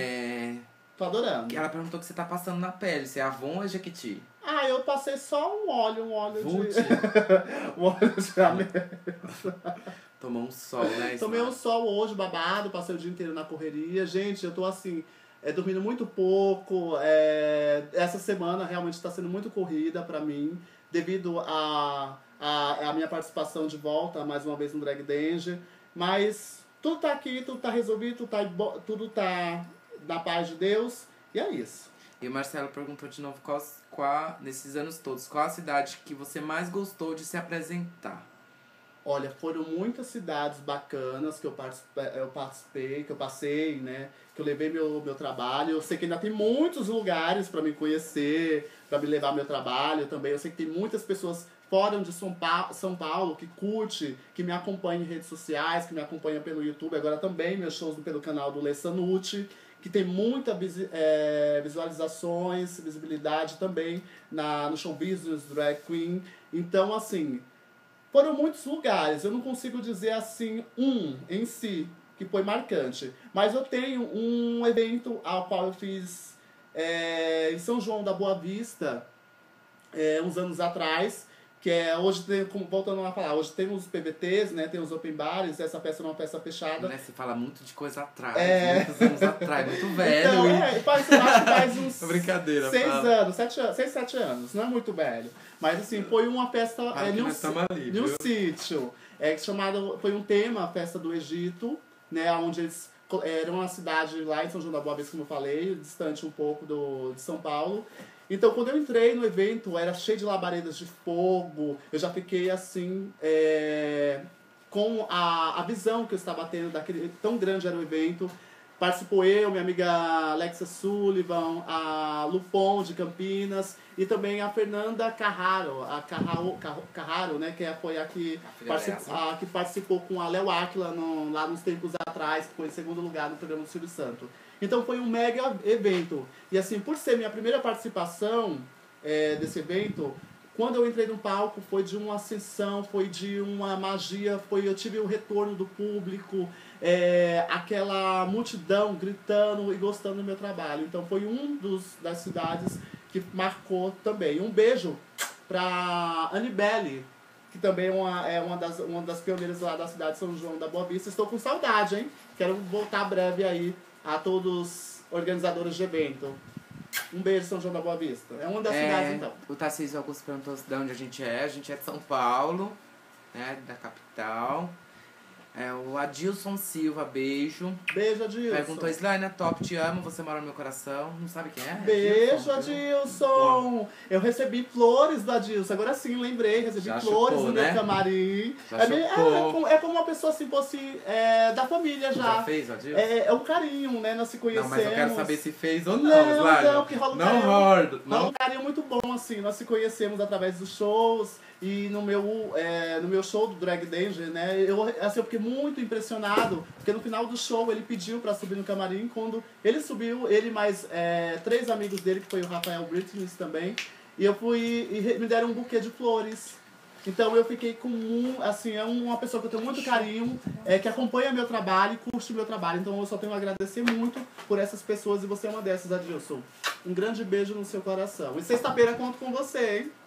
Tô adorando. Ela perguntou o que você tá passando na pele, se é Avon ou é Jequiti? Eu passei só um óleo Vult? de... um óleo de amêndoa. Tomou um sol, né? Tomei um sol hoje, babado, passei o dia inteiro na correria. Gente, eu tô assim, dormindo muito pouco. Essa semana realmente está sendo muito corrida pra mim, devido a minha participação de volta, mais uma vez no Drag Danger. Mas tudo tá aqui, tudo tá resolvido, tudo tá na paz de Deus. E é isso. E o Marcelo perguntou de novo, nesses anos todos, qual a cidade que você mais gostou de se apresentar? Olha, foram muitas cidades bacanas que eu participei, que eu passei, né? Que eu levei meu trabalho. Eu sei que ainda tem muitos lugares para me conhecer, para me levar meu trabalho também. Eu sei que tem muitas pessoas fora de São Paulo que curte, que me acompanha em redes sociais, que me acompanha pelo YouTube. Agora também meus shows pelo canal do Lê Sanucci, que tem muita visualizações, visibilidade também no show business Drag Queen. Então, assim... Foram muitos lugares, eu não consigo dizer assim em si, que foi marcante. Mas eu tenho um evento ao qual eu fiz em São João da Boa Vista, uns anos atrás, que hoje tem, voltando a falar, hoje tem os PVTs, né, tem os open bares, essa peça é uma peça fechada. Né, você fala muito de coisa atrás, muitos anos atrás, muito velho. Então, eu acho que faz uns Brincadeira, 6 fala. anos, 7 anos, não é muito velho. Mas assim, foi uma festa em um sítio. Foi um tema, a festa do Egito, né? Onde eles era uma cidade lá em São João da Boa Vista, como eu falei, distante um pouco de São Paulo. Então, quando eu entrei no evento, era cheio de labaredas de fogo. Eu já fiquei assim, com a visão que eu estava tendo daquele tão grande era o evento. Participou eu, minha amiga Alexa Sullivan, a Lupon de Campinas e também a Fernanda Carraro, Carraro, né, que foi a que participou com a Léo Áquila lá nos tempos atrás, que foi em segundo lugar no programa do Silvio Santos. Então foi um mega evento. E assim, por ser minha primeira participação desse evento, quando eu entrei no palco foi de uma ascensão, foi de uma magia, eu tive o retorno do público, aquela multidão gritando e gostando do meu trabalho. Então foi das cidades que marcou também. Um beijo para Anibele, que também é uma das pioneiras lá da cidade de São João da Boa Vista. Estou com saudade, hein? Quero voltar breve aí a todos os organizadores de evento. Um beijo, São João da Boa Vista. É uma das cidades, então. O Tarcísio Augusto perguntou de onde a gente é. A gente é de São Paulo, né? Da capital. O Adilson Silva, beijo. Beijo, Adilson. Perguntou, Slaina, top, te amo, você mora no meu coração. Não sabe quem é? Beijo, Adilson. Eu recebi flores do Adilson. Agora sim, lembrei. Recebi flores no meu camarim. É como uma pessoa assim, fosse da família já. Já fez, Adilson? É um carinho, né? Nós se conhecemos. Não, mas eu quero saber se fez ou não, Slaina. Não, porque rola um carinho muito bom, assim. Nós se conhecemos através dos shows. E no meu show do Drag Danger, né, eu fiquei muito impressionado, porque no final do show ele pediu pra subir no camarim. Quando ele subiu, ele mais 3 amigos dele, que foi o Rafael Britney também, e eu fui e me deram um buquê de flores. Então eu fiquei com uma pessoa que eu tenho muito carinho, que acompanha meu trabalho e curte meu trabalho. Então eu só tenho a agradecer muito por essas pessoas, e você é uma dessas, Adilson. Um grande beijo no seu coração. E sexta-feira conto com você, hein?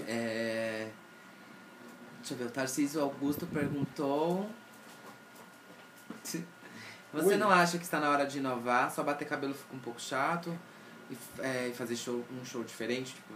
Deixa eu ver, o Tarcísio Augusto perguntou... Você não acha que está na hora de inovar? Só bater cabelo fica um pouco chato? E fazer um show diferente? Tipo,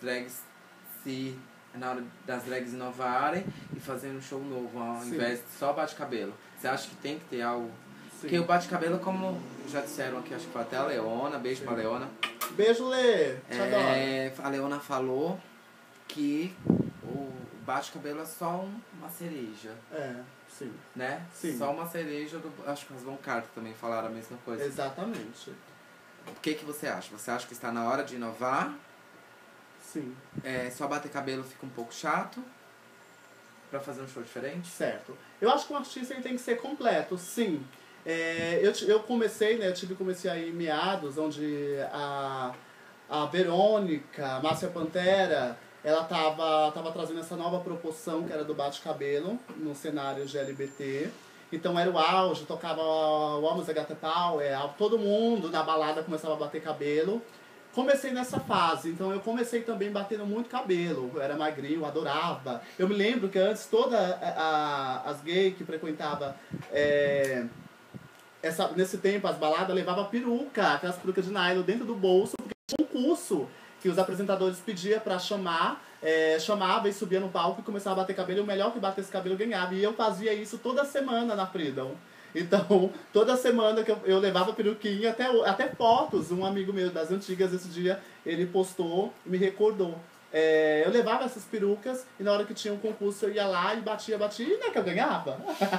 é na hora das drags inovarem e fazer um show novo, ao invés de só bate-cabelo. Você acha que tem que ter algo? Sim. Porque o bate-cabelo, como já disseram aqui, acho que foi até a Leona, beijo pra Leona. Beijo, Lê! Te adoro. A Leona falou que o bate-cabelo é só uma cereja. Sim. Né? Sim. Só uma cereja acho que as Von Carter também falaram a mesma coisa. Exatamente. O que você acha? Você acha que está na hora de inovar? Sim. Só bater cabelo fica um pouco chato? Pra fazer um show diferente? Certo. Eu acho que um artista ele tem que ser completo, sim. Eu comecei, né? Comecei aí em meados, onde a Verônica, a Márcia Pantera, ela tava trazendo essa nova proporção que era do bate-cabelo no cenário GLBT. Então era o auge, tocava o Almas da Gata Power, todo mundo na balada começava a bater cabelo. Comecei nessa fase, então eu comecei também batendo muito cabelo. Eu era magrinho, eu adorava. Eu me lembro que antes as gays que frequentavam nesse tempo as baladas levavam peruca, aquelas perucas de nylon dentro do bolso, porque tinha um curso que os apresentadores pediam pra chamava e subia no palco e começava a bater cabelo, e o melhor que batesse cabelo ganhava. E eu fazia isso toda semana na Freedom. Então, toda semana que eu levava peruquinha, até fotos, um amigo meu das antigas, esse dia, ele postou e me recordou. Eu levava essas perucas e na hora que tinha um concurso eu ia lá e batia, e não é que eu ganhava?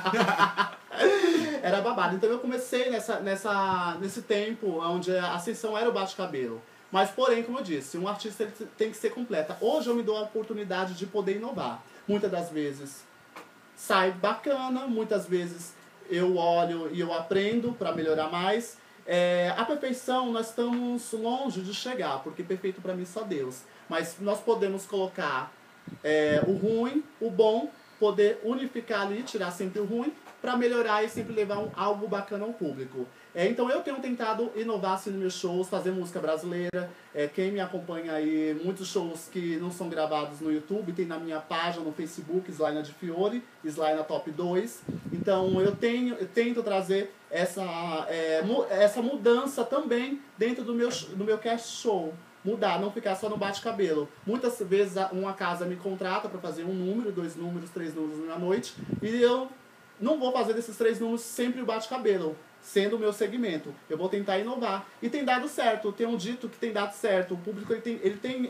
Era babado. Então eu comecei nesse tempo onde a ascensão era o bate-cabelo. Mas, porém, como eu disse, um artista tem que ser completa. Hoje eu me dou a oportunidade de poder inovar. Muitas das vezes sai bacana, muitas vezes eu olho e eu aprendo para melhorar mais. A perfeição nós estamos longe de chegar, porque perfeito para mim só Deus. Mas nós podemos colocar o ruim, o bom, poder unificar ali, tirar sempre o ruim, para melhorar e sempre levar algo bacana ao público. Então eu tenho tentado inovar assim, nos meus shows, fazer música brasileira. Quem me acompanha aí, muitos shows que não são gravados no YouTube, tem na minha página no Facebook, Slaina de Fiore, Slaina Top 2. Então eu tento trazer essa mudança também dentro do meu cast show. Mudar, não ficar só no bate-cabelo. Muitas vezes uma casa me contrata para fazer 1 número, 2 números, 3 números na noite, e eu não vou fazer desses 3 números sempre o bate-cabelo. sendo o meu segmento. Eu vou tentar inovar. E tem dado certo. Eu tenho dito que tem dado certo. O público ele tem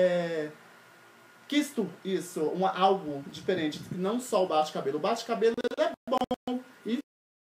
quisto isso, algo diferente. Não só o bate-cabelo. O bate-cabelo ele é bom. E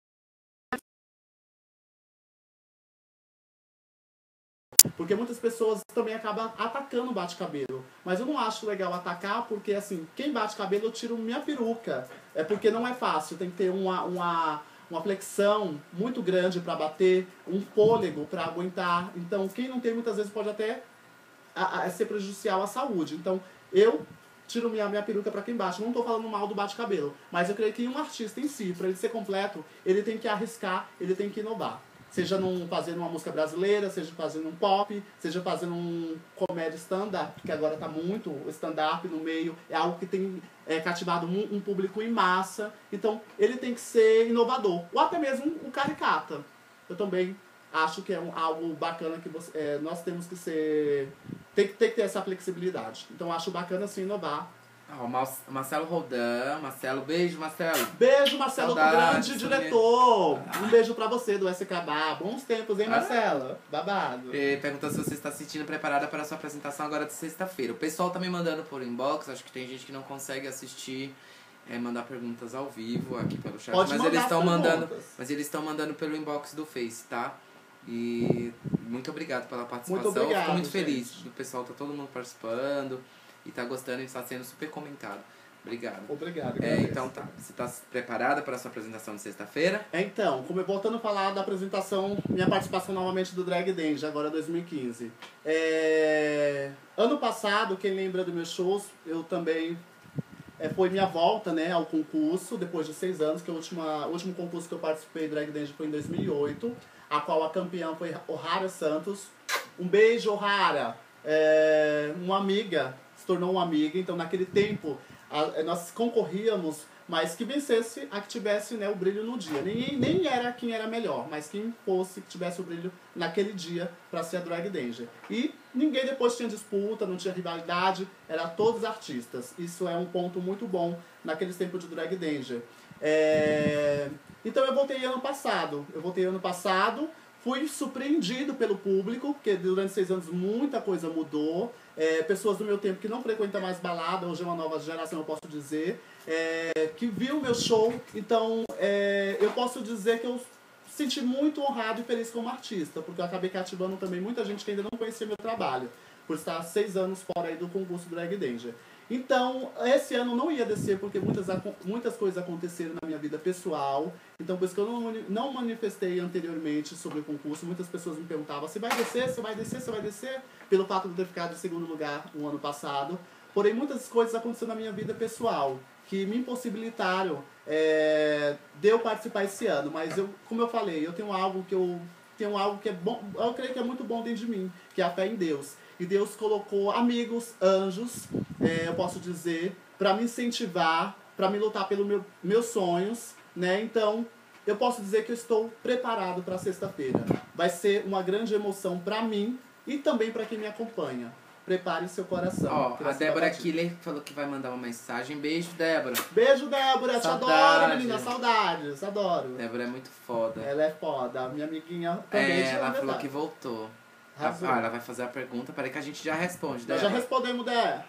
porque muitas pessoas também acabam atacando o bate-cabelo. Mas eu não acho legal atacar, porque assim, quem bate cabelo eu tiro minha peruca. É porque não é fácil, tem que ter uma flexão muito grande para bater, um fôlego para aguentar. Então, quem não tem muitas vezes pode até ser prejudicial à saúde. Então, eu tiro minha peruca para quem bate. Não estou falando mal do bate-cabelo, mas eu creio que um artista em si, para ele ser completo, ele tem que arriscar, ele tem que inovar. Seja fazendo uma música brasileira, seja fazendo um pop, seja fazendo um comédia stand-up, que agora está muito o stand-up no meio, é algo que tem cativado um público em massa. Então, ele tem que ser inovador. Ou até mesmo um caricata. Eu também acho que é algo bacana que nós temos que ser... Tem que ter essa flexibilidade. Então, acho bacana, sim, inovar. Marcelo Roldan. Marcelo, beijo, Marcelo. Beijo, Marcelo, Saudades, grande diretor. Um beijo pra você do SKB. Bons tempos, hein, Marcelo? Babado. Perguntando se você está se sentindo preparada para a sua apresentação agora de sexta-feira. O pessoal tá me mandando por inbox. Acho que tem gente que não consegue assistir, mandar perguntas ao vivo aqui pelo chat. Pode Mas eles estão mandando pelo inbox do Face, tá? E muito obrigado pela participação. Muito obrigado, Fico muito gente. feliz do pessoal, tá todo mundo participando e tá gostando e está sendo super comentado. Obrigado. Obrigado. Então tá. Você tá preparada para a sua apresentação de sexta-feira? Então, voltando a falar da apresentação, minha participação novamente do Drag Danger, agora 2015. Ano passado, quem lembra dos meus shows, eu também... foi minha volta, né, ao concurso, depois de 6 anos, que o último concurso que eu participei do Drag Danger foi em 2008, a qual a campeã foi O'Hara Santos. Um beijo, O'Hara! Uma amiga, se tornou uma amiga, então naquele tempo nós concorríamos, mas que vencesse a que tivesse, né, o brilho no dia. Nem era quem era melhor, mas quem fosse que tivesse o brilho naquele dia para ser a Drag Danger. E ninguém depois tinha disputa, não tinha rivalidade, era todos artistas. Isso é um ponto muito bom naqueles tempos de Drag Danger. Então eu voltei ano passado. Fui surpreendido pelo público, porque durante 6 anos muita coisa mudou. Pessoas do meu tempo que não frequentam mais balada, hoje é uma nova geração, eu posso dizer, que viu o meu show. Então, eu posso dizer que eu senti muito honrado e feliz como artista, porque eu acabei cativando também muita gente que ainda não conhecia meu trabalho, por estar 6 anos fora aí do concurso Drag Danger. Então, esse ano não ia descer porque muitas coisas aconteceram na minha vida pessoal. Então, por isso que eu não manifestei anteriormente sobre o concurso. Muitas pessoas me perguntavam, você vai descer, você vai descer, você vai descer? Pelo fato de eu ter ficado em segundo lugar no ano passado. Porém, muitas coisas aconteceram na minha vida pessoal que me impossibilitaram de eu participar esse ano. Mas, como eu falei, eu tenho algo que é bom, eu creio que é muito bom dentro de mim, que é a fé em Deus. E Deus colocou amigos, anjos, eu posso dizer, para me incentivar, para me lutar pelos meus sonhos, né? Então, eu posso dizer que eu estou preparado para sexta-feira. Vai ser uma grande emoção para mim e também para quem me acompanha. Prepare seu coração. A Débora Killer falou que vai mandar uma mensagem. Beijo, Débora. Beijo, Débora. Te adoro, menina. Saudades. Adoro. Débora é muito foda. Ela é foda. Minha amiguinha também. Ela falou que voltou. Ela vai fazer a pergunta. Peraí que a gente já responde, Débora. Nós já respondemos, Débora.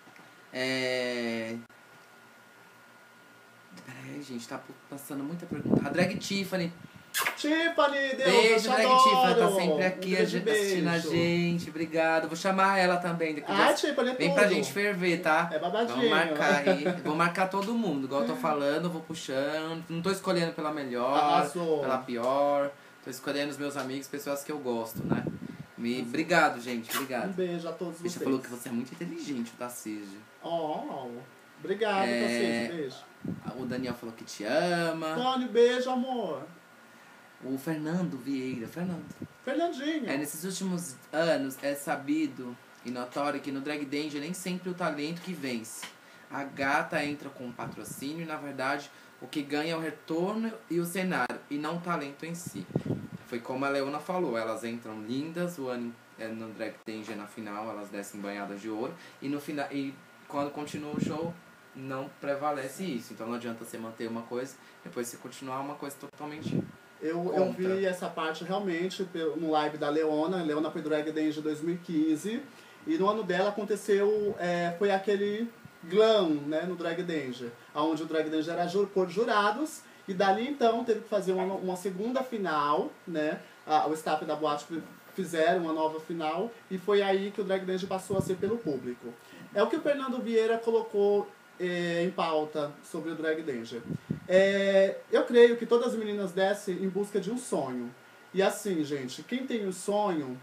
Peraí, gente. Tá passando muita pergunta. A Drag Tiffany. Tiffany, Deus, beijo, Drag Tiffany, tá sempre Um aqui grande assistindo a beijo. gente. Obrigado. Vou chamar ela também depois. Tiffany, é Vem tudo. pra gente ferver, tá? É babadinho. Vamos marcar aí. Vou marcar todo mundo, igual eu tô falando, vou puxando. Não tô escolhendo pela melhor, Arrasou. pela pior. Tô escolhendo os meus amigos, pessoas que eu gosto, né? Obrigado, gente. Obrigado. Um beijo a todos Você vocês. falou que você é muito inteligente, o Tarcísio. Obrigado, vocês. Beijo. O Daniel falou que te ama. Tony, beijo, amor. O Fernando Vieira. Fernandinho. Nesses últimos anos é sabido e notório que no Drag Danger nem sempre o talento que vence. A gata entra com patrocínio e, na verdade, o que ganha é o retorno e o cenário, e não o talento em si. Foi como a Leona falou, elas entram lindas no Drag Danger na final, elas descem banhadas de ouro, e no final, e quando continua o show, não prevalece isso. Então não adianta você manter uma coisa, depois você continuar uma coisa totalmente Eu vi essa parte realmente no live da Leona. A Leona foi Drag Danger 2015. E no ano dela aconteceu, foi aquele glam, né, no Drag Danger. Onde o Drag Danger era por jurados. E dali então teve que fazer uma segunda final, né? O staff da boate fizeram uma nova final. E foi aí que o Drag Danger passou a ser pelo público. É o que o Fernando Vieira colocou em pauta sobre o Drag Danger. Eu creio que todas as meninas descem em busca de um sonho. E assim, gente, quem tem um sonho,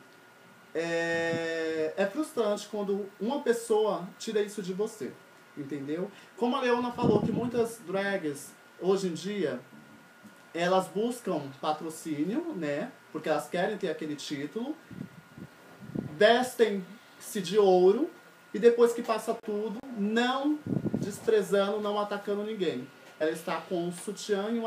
é frustrante quando uma pessoa tira isso de você, entendeu? Como a Leona falou, que muitas drags, hoje em dia, elas buscam patrocínio, né? Porque elas querem ter aquele título, vestem-se de ouro, e depois que passa tudo, não desprezando, não atacando ninguém. Ela está com um sutiã e uma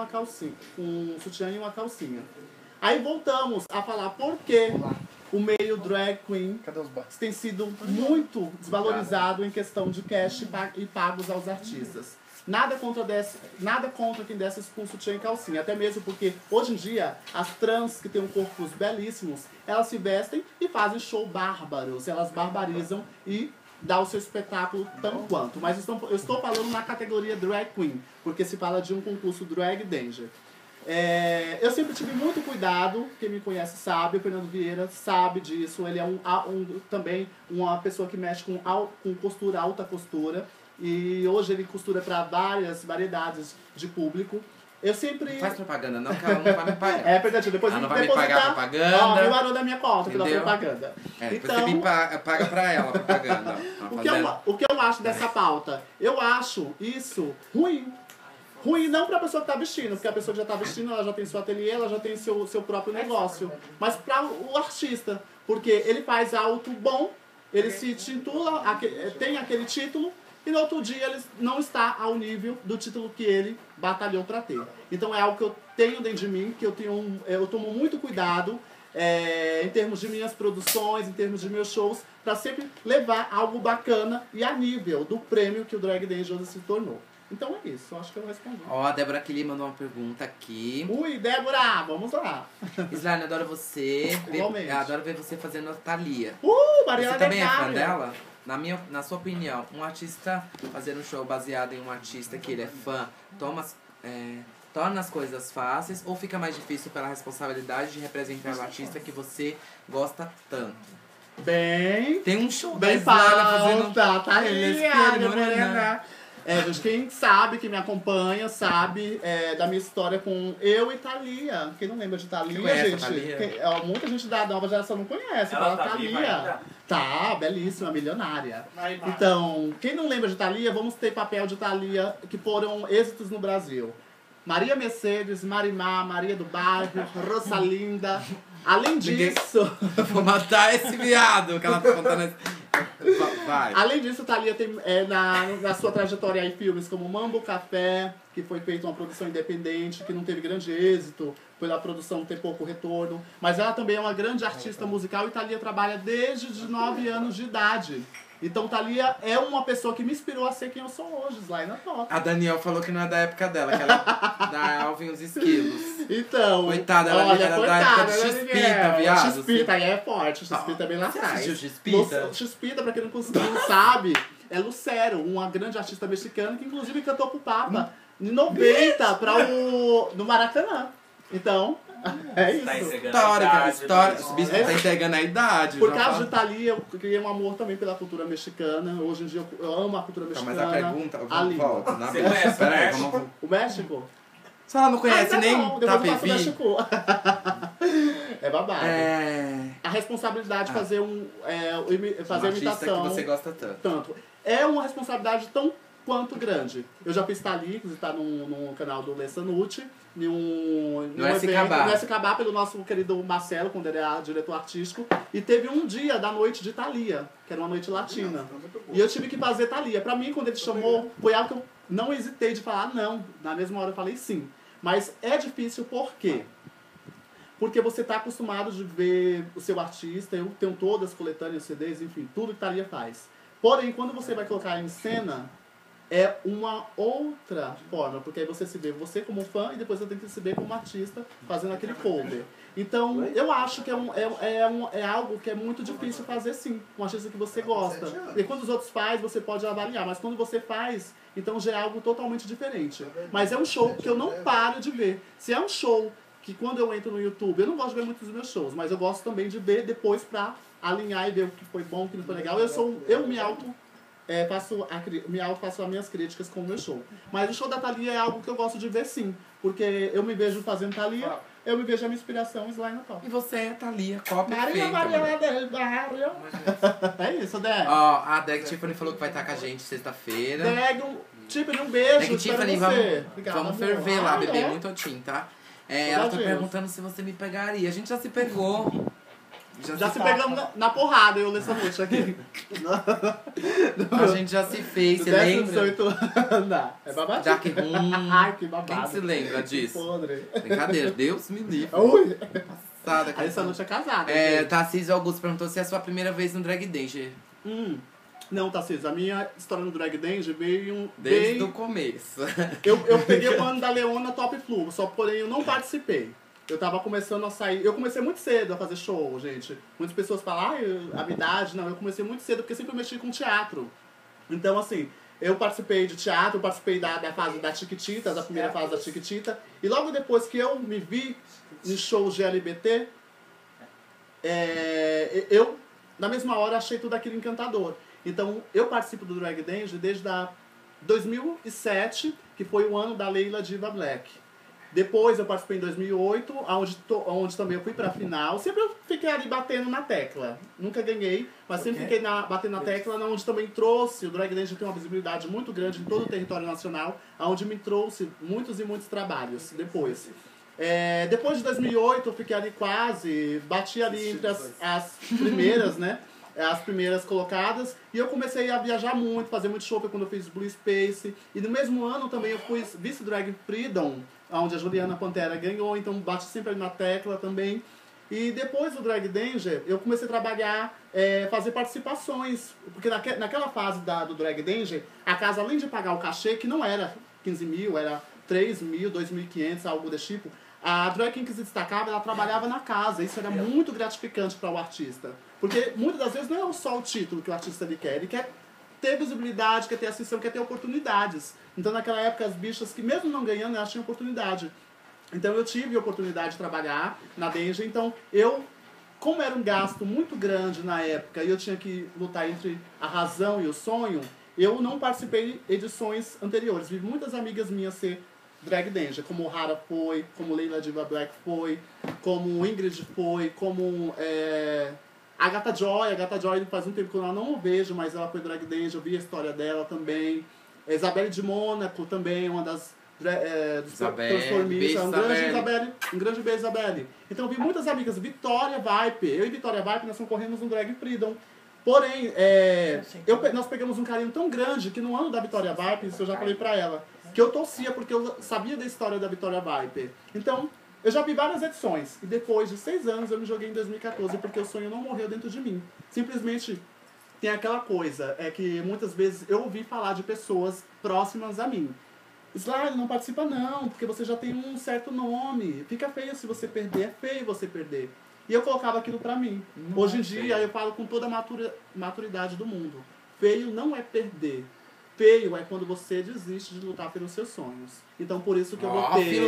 calcinha. Aí voltamos a falar por que o meio drag queen tem sido muito desvalorizado em questão de cash e pagos aos artistas. Nada contra quem desce com sutiã e calcinha. Até mesmo porque, hoje em dia, as trans que têm corpos belíssimos, elas se vestem e fazem show bárbaros. Elas barbarizam e dá o seu espetáculo tão quanto. Mas eu estou falando na categoria drag queen, porque se fala de um concurso Drag Danger. Eu sempre tive muito cuidado, quem me conhece sabe, o Fernando Vieira sabe disso. Ele é também uma pessoa que mexe com costura, alta costura. E hoje ele costura para várias variedades de público. Eu sempre... Não faz propaganda não, que ela não vai me pagar. É verdade, depois ela não vai me pagar propaganda. Ó, me varou da minha conta pela propaganda. Depois você me paga pra ela a propaganda. O que eu acho dessa pauta? Eu acho isso ruim. Ruim não para a pessoa que está vestindo, porque a pessoa que já está vestindo, ela já tem seu ateliê, ela já tem seu próprio negócio. Mas para o artista, porque ele faz algo bom, ele se titula, tem aquele título, e no outro dia ele não está ao nível do título que ele batalhou para ter. Então é algo que eu tenho dentro de mim, que eu tomo muito cuidado em termos de minhas produções, em termos de meus shows, para sempre levar algo bacana e a nível do prêmio que o Drag Danger se tornou. Então é isso, eu acho que eu respondi. Ó, a Débora Kili mandou uma pergunta aqui. Ui, Débora, vamos lá. Slane, adoro você. Igualmente. Adoro ver você fazendo a Thalia. Mariana Você também é fã dela? Na sua opinião, um artista fazendo um show baseado em um artista que ele é fã, torna as coisas fáceis ou fica mais difícil pela responsabilidade de representar o artista que você gosta tanto? Tem um show bem fazendo Thalia, gente, quem sabe, que me acompanha, sabe da minha história com eu e Thalia. Quem não lembra de Thalia, gente? Muita gente da nova geração não conhece. Ela fala Thalia. Tá, belíssima, milionária. Então, quem não lembra de Thalia, vamos ter papel de Thalia que foram êxitos no Brasil. Maria Mercedes, Marimar, Maria do Bairro, Rosalinda. Além disso... Vou matar esse viado que ela tá contando. Vai. Além disso, Thalia tem na sua trajetória aí filmes como Mambo Café, que foi feita uma produção independente, que não teve grande êxito, pela produção ter pouco retorno. Mas ela também é uma grande artista musical e Thalia trabalha desde os 9 anos de idade. Então, Thalia é uma pessoa que me inspirou a ser quem eu sou hoje, Slane Top. A Daniel falou que não é da época dela, que ela da Alvin os esquilos. Então, coitada, ela era da época de Xpita, viado. Xpita aí é forte, Xpita é bem lá atrás. Você assistiu Xpita? Xpita, pra quem não sabe, é Lucero, uma grande artista mexicana que inclusive cantou pro Papa em 90 no Maracanã. Então, é isso. História. Os bichos tá entregando a idade. Por causa de Thalia, eu criei um amor também pela cultura mexicana. Hoje em dia eu amo a cultura mexicana. Mas a pergunta, volta. Você conhece o México? O México? Se ela não conhece nem Tapevi. É babado. A responsabilidade de fazer fazer imitação. Que você gosta tanto. É uma responsabilidade tão quanto grande. Eu já fiz Thalia, que está no canal do Lê Sanucci, no SKBA, pelo nosso querido Marcelo, quando ele era diretor artístico, e teve um dia da noite de Thalia, que era uma noite latina. E eu tive que fazer Thalia. Pra mim, quando ele chamou, foi algo que eu não hesitei de falar não. Na mesma hora eu falei sim. Mas é difícil por quê? Porque você está acostumado de ver o seu artista, eu tenho todas as coletâneas, CDs, enfim, tudo que Thalia faz. Porém, quando você vai colocar em cena, é uma outra forma, porque aí você se vê você como fã e depois você tem que se ver como artista fazendo aquele cover. Então, eu acho que é algo que é muito difícil fazer, sim. Um artista que você gosta. E quando os outros fazem, você pode avaliar. Mas quando você faz, então já é algo totalmente diferente. Mas é um show que eu não paro de ver. Se é um show que quando eu entro no YouTube, eu não gosto de ver muitos dos meus shows, mas eu gosto também de ver depois pra alinhar e ver o que foi bom, o que não foi legal. Eu me faço as minhas críticas com o meu show. Mas o show da Thalia é algo que eu gosto de ver, sim. Porque eu me vejo fazendo Thalia, eu me vejo a minha inspiração Sly no top. E você é Thalia, cópia Maria perfeita. del Barrio. É isso, Deg. Ó, a Deg Tiffany falou que vai estar com a gente sexta-feira. Deg, Tiffany, um beijo. Deg Tiffany, vamos ferver lá, beber é? muito otim, tá? Ela tá perguntando se você me pegaria. A gente já se pegou. Já se pegamos na porrada, eu nessa noite aqui. A gente já se fez, você lembra? Não, é babadinho. Dark Ai, que babado. Quem se lembra disso? Podre. Brincadeira, Deus me livre. Ui. Passada, Aí essa noite é casada. Tarcísio Augusto perguntou se é a sua primeira vez no Drag Danger. Não, Tarcísio, a minha história no Drag Danger veio Desde o começo. Eu peguei o ano da Leona Top Flu, só porém eu não participei. Eu tava começando a sair. Eu comecei muito cedo a fazer show, gente. Muitas pessoas falam, a minha idade. Não, eu comecei muito cedo porque sempre eu mexi com teatro. Então, assim, eu participei de teatro, eu participei da fase da Chiquitita, da primeira fase da Chiquitita. E logo depois que eu me vi em shows de LGBT, eu, na mesma hora, achei tudo aquilo encantador. Então, eu participo do Drag Danger desde 2007, que foi o ano da Leila Diva Black. Depois eu participei em 2008, onde também eu fui pra final. Sempre eu fiquei ali batendo na tecla. Nunca ganhei, mas sempre fiquei batendo na tecla, onde também trouxe, o Drag Danger tem uma visibilidade muito grande em todo o território nacional, onde me trouxe muitos e muitos trabalhos depois. Depois de 2008 eu fiquei ali bati ali entre as primeiras, né? As primeiras colocadas, e eu comecei a viajar muito, fazer muito show quando eu fiz Blue Space, e no mesmo ano também eu fui Vice Drag Freedom, onde a Juliana Pantera ganhou, então bate sempre ali na tecla também. E depois do Drag Danger, eu comecei a trabalhar, fazer participações, porque naquela fase do Drag Danger, a casa, além de pagar o cachê, que não era 15 mil, era 3 mil, 2.500, algo desse tipo, a drag queen que se destacava, ela trabalhava na casa. Isso era muito gratificante para o artista. Porque muitas das vezes não é só o título que o artista ele quer ter visibilidade, quer ter ascensão, quer ter oportunidades. Então naquela época as bichas que mesmo não ganhando, elas tinham oportunidade. Então eu tive a oportunidade de trabalhar na Danger. Então como era um gasto muito grande na época e eu tinha que lutar entre a razão e o sonho, eu não participei de edições anteriores. Vi muitas amigas minhas ser Drag Danger, como Rara foi, como Leila Diva Black foi, como Ingrid foi, como Agatha Joy faz um tempo que eu não vejo, mas ela foi Drag Danger, eu vi a história dela também. Isabelle de Mônaco também, uma das transformistas. Um grande beijo, Isabelle. Então eu vi muitas amigas, Vitória Vipe, eu e Vitória Vipe, nós concorremos no Drag Freedom. Porém, nós pegamos um carinho tão grande que no ano da Vitória Vipe, isso eu já falei pra ela, que eu torcia porque eu sabia da história da Vitória Vipe. Então, eu já vi várias edições. E depois de 6 anos eu me joguei em 2014 porque o sonho não morreu dentro de mim. Simplesmente tem aquela coisa, que muitas vezes eu ouvi falar de pessoas próximas a mim. Sly, não participa não, porque você já tem um certo nome. Fica feio se você perder, é feio você perder. E eu colocava aquilo pra mim. Hoje em dia eu falo com toda a maturidade do mundo. Feio não é perder. Feio é quando você desiste de lutar pelos seus sonhos. Então por isso que eu botei.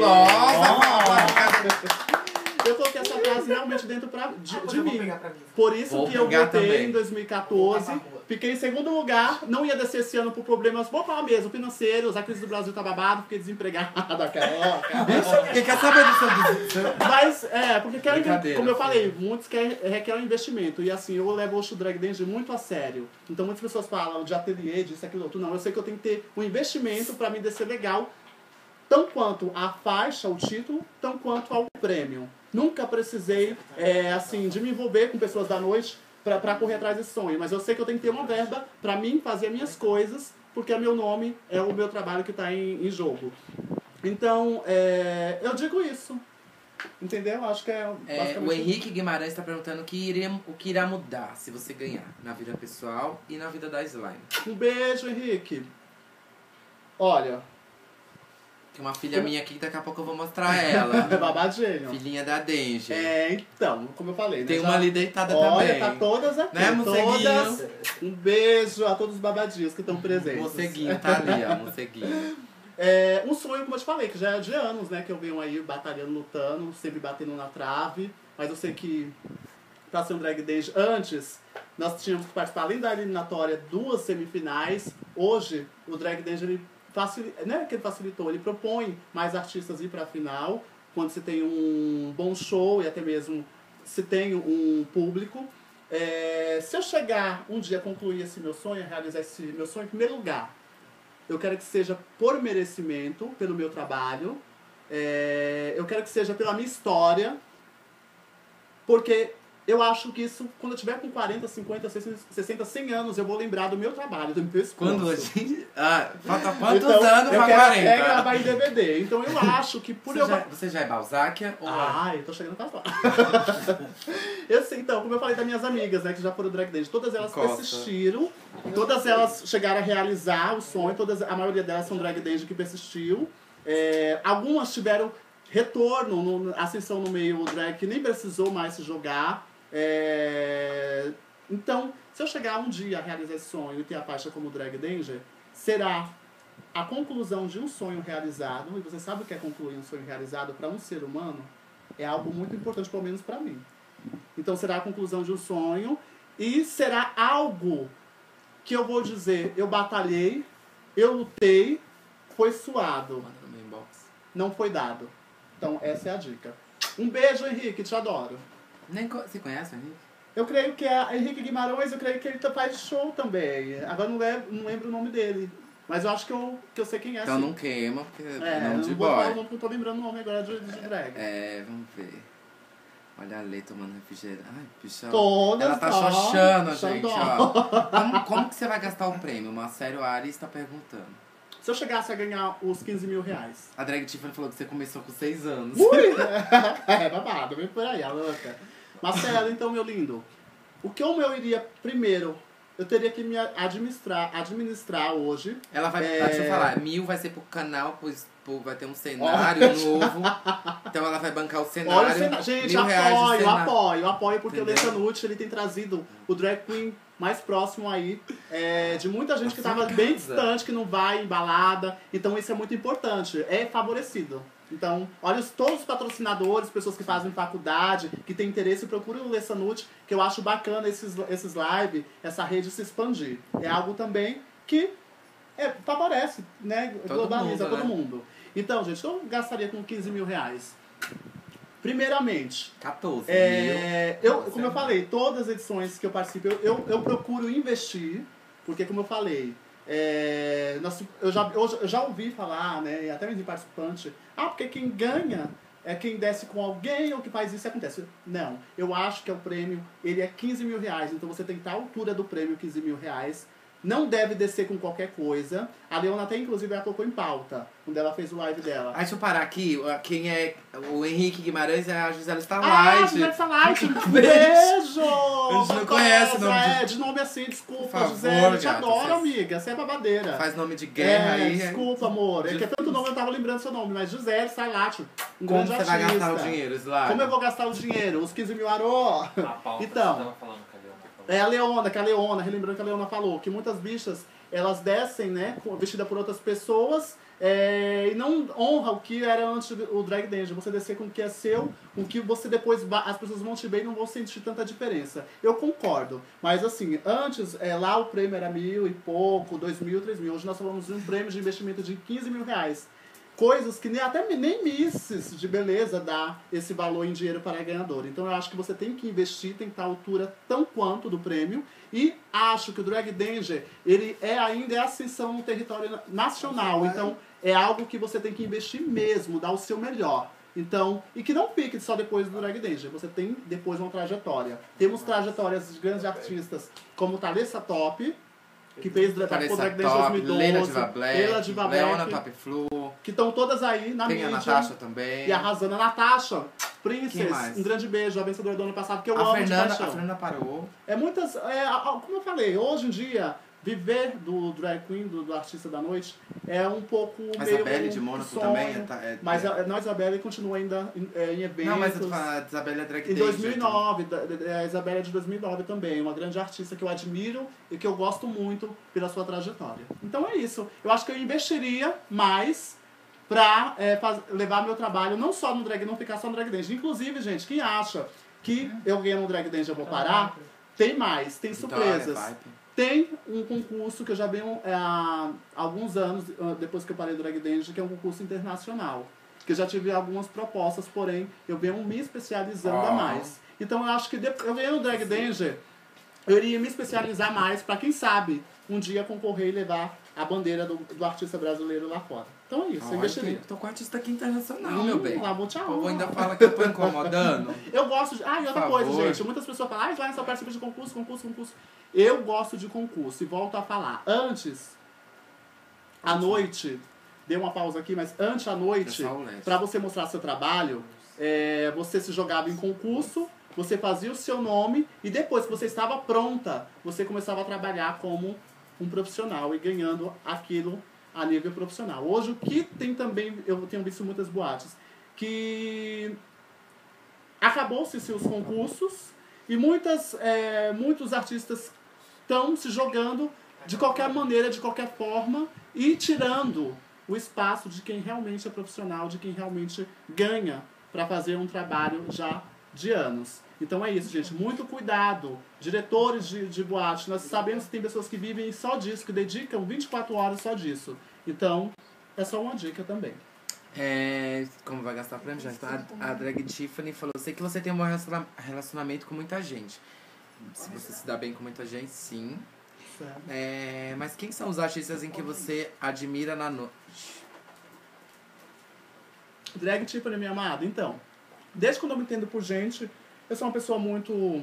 Eu coloquei essa frase realmente dentro de mim. Por isso que eu botei em 2014. Fiquei em segundo lugar. Não ia descer esse ano por problemas, vou falar mesmo, financeiros. A crise do Brasil tá babado, fiquei desempregada. Quem quer saber disso? Mas, porque como eu falei, muitos requerem investimento. E assim, eu levo o Drag Danger muito a sério. Então muitas pessoas falam de ateliê, disso, aquilo, outro. Não, eu sei que eu tenho que ter um investimento pra me descer legal. Tão quanto a faixa, o título, tão quanto ao prêmio. Nunca precisei, de me envolver com pessoas da noite pra correr atrás desse sonho. Mas eu sei que eu tenho que ter uma verba pra mim fazer as minhas coisas, porque é meu nome, é o meu trabalho que tá em jogo. Então, eu digo isso. Entendeu? Acho que o Henrique Guimarães está perguntando o que irá mudar se você ganhar na vida pessoal e na vida da Slime. Um beijo, Henrique. Olha... Tem uma filha minha aqui que daqui a pouco eu vou mostrar ela. É babadinho. Filhinha da Denji. Então, como eu falei, né? Tem uma ali deitada Olha, também. tá todas aqui. Né, morceguinho? Todas. Um beijo a todos os babadinhos que estão presentes. Morceguinho tá ali, ó, morceguinho. Um sonho, como eu te falei, que já é de anos, né? Que eu venho aí batalhando, lutando, sempre batendo na trave. Mas eu sei que pra ser um drag desde antes, nós tínhamos que participar, além da eliminatória, 2 semifinais. Hoje, o drag desde ele não é que ele facilitou, ele propõe mais artistas ir pra final, quando você tem um bom show e até mesmo se tem um público. Se eu chegar um dia a concluir esse meu sonho, a realizar esse meu sonho, em primeiro lugar, eu quero que seja por merecimento, pelo meu trabalho. Eu quero que seja pela minha história. Porque eu acho que isso, quando eu tiver com 40, 50, 60, 100 anos, eu vou lembrar do meu trabalho, do meu esforço. Quando a gente... falta quantos então, anos pra 40? Eu quero gravar em DVD. Então eu acho que por Você já é Balzáquia? Eu tô chegando pra lá. Eu sei, então, como eu falei das minhas amigas, né, que já foram drag dance, todas elas persistiram, todas elas chegaram a realizar o sonho, a maioria delas são drag dance que persistiu. Algumas tiveram retorno, ascensão no meio drag, que nem precisou mais se jogar. Então, se eu chegar um dia a realizar esse sonho e ter a faixa como drag danger, será a conclusão de um sonho realizado. E você sabe o que é concluir um sonho realizado para um ser humano? É algo muito importante, pelo menos para mim. Então será a conclusão de um sonho e será algo que eu vou dizer, eu batalhei, eu lutei, foi suado, Manda no meu inbox. não foi dado. Então essa é a dica. Um beijo, Henrique, te adoro. Você conhece o Henrique? Eu creio que é Henrique Guimarães, eu creio que ele faz show também. Agora não lembro o nome dele. Mas eu acho que eu sei quem é. Então assim. não queima, porque é nome não de vou falar o boy. nome, porque eu tô lembrando o nome agora de drag. Vamos ver. Olha a Lê tomando refrigerante. Ai, bicho. Todas Ela tá só. xoxando, gente, ó. Como que você vai gastar o prêmio? Marcelo Ares tá perguntando. Se eu chegasse a ganhar os 15 mil reais. A Drag Tiffany falou que você começou com 6 anos. Ui! Babado, vem por aí, a louca. Marcelo, então, meu lindo, o que eu iria primeiro? Eu teria que me administrar hoje. Ela vai, deixa eu falar, 1.000 vai ser pro canal, vai ter um cenário novo. Então ela vai bancar o cenário. Olha o cenário. Gente, apoio, porque entendeu? O Lesanute, ele tem trazido o drag queen mais próximo aí de muita gente que estava bem distante, que não vai em balada. Então isso é muito importante, é favorecido. Então, olha todos os patrocinadores, pessoas que fazem faculdade, que têm interesse, procurem o Lesanute, que eu acho bacana esses lives, essa rede se expandir. É algo também que favorece, né? Globaliza todo mundo. Então, gente, eu gastaria com 15 mil reais. Primeiramente, 14 como eu falei, todas as edições que eu participo, eu procuro investir, porque como eu falei, eu já ouvi falar, né, até mesmo participante, porque quem ganha é quem desce com alguém ou que faz isso e acontece. Não, eu acho que o prêmio, ele é 15 mil reais, então você tem que estar à altura do prêmio 15 mil reais. Não deve descer com qualquer coisa. A Leona até, inclusive, ela colocou em pauta, quando ela fez o live dela. Deixa eu parar aqui. Quem é o Henrique Guimarães é a Gisela Starlight. Gisela Starlight. Beijo! A gente não conhece o nome de nome assim, desculpa, por favor, Gisele. Eu te gata, adoro, amiga. Você é babadeira. Faz nome de guerra aí. Desculpa, amor. É que é tanto nome, eu tava lembrando seu nome. Mas Gisele Starlight, como você vai gastar o dinheiro, Slack? Como eu vou gastar o dinheiro? Os 15 mil arô. Então, a Leona, relembrando que a Leona falou, que muitas bichas, elas descem, né, vestida por outras pessoas, e não honra o que era antes o drag danger. Você descer com o que é seu, com o que você depois, as pessoas vão te ver e não vão sentir tanta diferença. Eu concordo, mas assim, antes, lá o prêmio era 1.000 e pouco, 2.000, 3.000. Hoje nós falamos de um prêmio de investimento de 15 mil reais. Coisas que nem misses de beleza dá esse valor em dinheiro para a ganhadora. Então eu acho que você tem que investir, tem que estar à altura tão quanto do prêmio. E acho que o Drag Danger, ele ainda é ascensão no território nacional. Então é algo que você tem que investir mesmo, dar o seu melhor. Então, e que não fique só depois do Drag Danger, você tem depois uma trajetória. Temos trajetóririas de grandes artistas como Thalessa Top, que fez Drag Danger 2012, Leila Diva Black, Leona Top Flu, que estão todas aí na mídia. Tem a Natasha também. E arrasando. A Natasha, Princess, um grande beijo, a vencedora do ano passado, que eu amo de paixão. A Fernanda parou. Como eu falei, hoje em dia, viver do drag queen, do artista da noite, é um pouco A meio Isabelle de Mônaco sonho, também mas a Isabelle continua ainda em eventos. Não, mas eu tô falando, a Isabelle é drag Em danger, 2009, a Isabelle é de 2009 também, uma grande artista que eu admiro e que eu gosto muito pela sua trajetória. Então é isso. Eu acho que eu investiria mais pra levar meu trabalho não só no drag, não ficar só no drag dance. Inclusive, gente, quem acha que eu ganho no drag dance e eu vou parar, tem mais, tem surpresas. Tem um concurso que eu já venho há alguns anos, depois que eu parei do drag dance, que é um concurso internacional. Que eu já tive algumas propostas, porém eu venho me especializando a mais. Então eu acho que eu venho no drag dance, eu iria me especializar mais para quem sabe um dia concorrer e levar a bandeira do artista brasileiro lá fora. Então é isso, eu investiria. Tô com artista aqui internacional, meu bem. Lá, tchau. O povo ainda fala que eu tô incomodando. Eu gosto de... Ah, e outra coisa, gente. Muitas pessoas falam, Slime só participa de concurso. Eu gosto de concurso. E volto a falar. Antes, à noite... Dei uma pausa aqui, mas antes à noite, para você mostrar seu trabalho, você se jogava em concurso, você fazia o seu nome e depois que você estava pronta, você começava a trabalhar como um profissional e ganhando aquilo a nível profissional. Hoje, o que tem também, eu tenho visto muitas boates, que acabou-se os concursos e muitos artistas estão se jogando de qualquer maneira, de qualquer forma e tirando o espaço de quem realmente é profissional, de quem realmente ganha para fazer um trabalho já de anos. Então é isso, gente. Muito cuidado. Diretores de boate, nós sabemos que tem pessoas que vivem só disso, que dedicam 24 horas só disso. Então, é só uma dica também. Como vai gastar pra mim já? Então, a Drag Tiffany falou, sei que você tem um bom relacionamento com muita gente. Se você se dá bem com muita gente, sim. Mas quem são os artistas em que você admira na noite? Drag Tiffany, minha amada, então, desde quando eu me entendo por gente, eu sou uma pessoa muito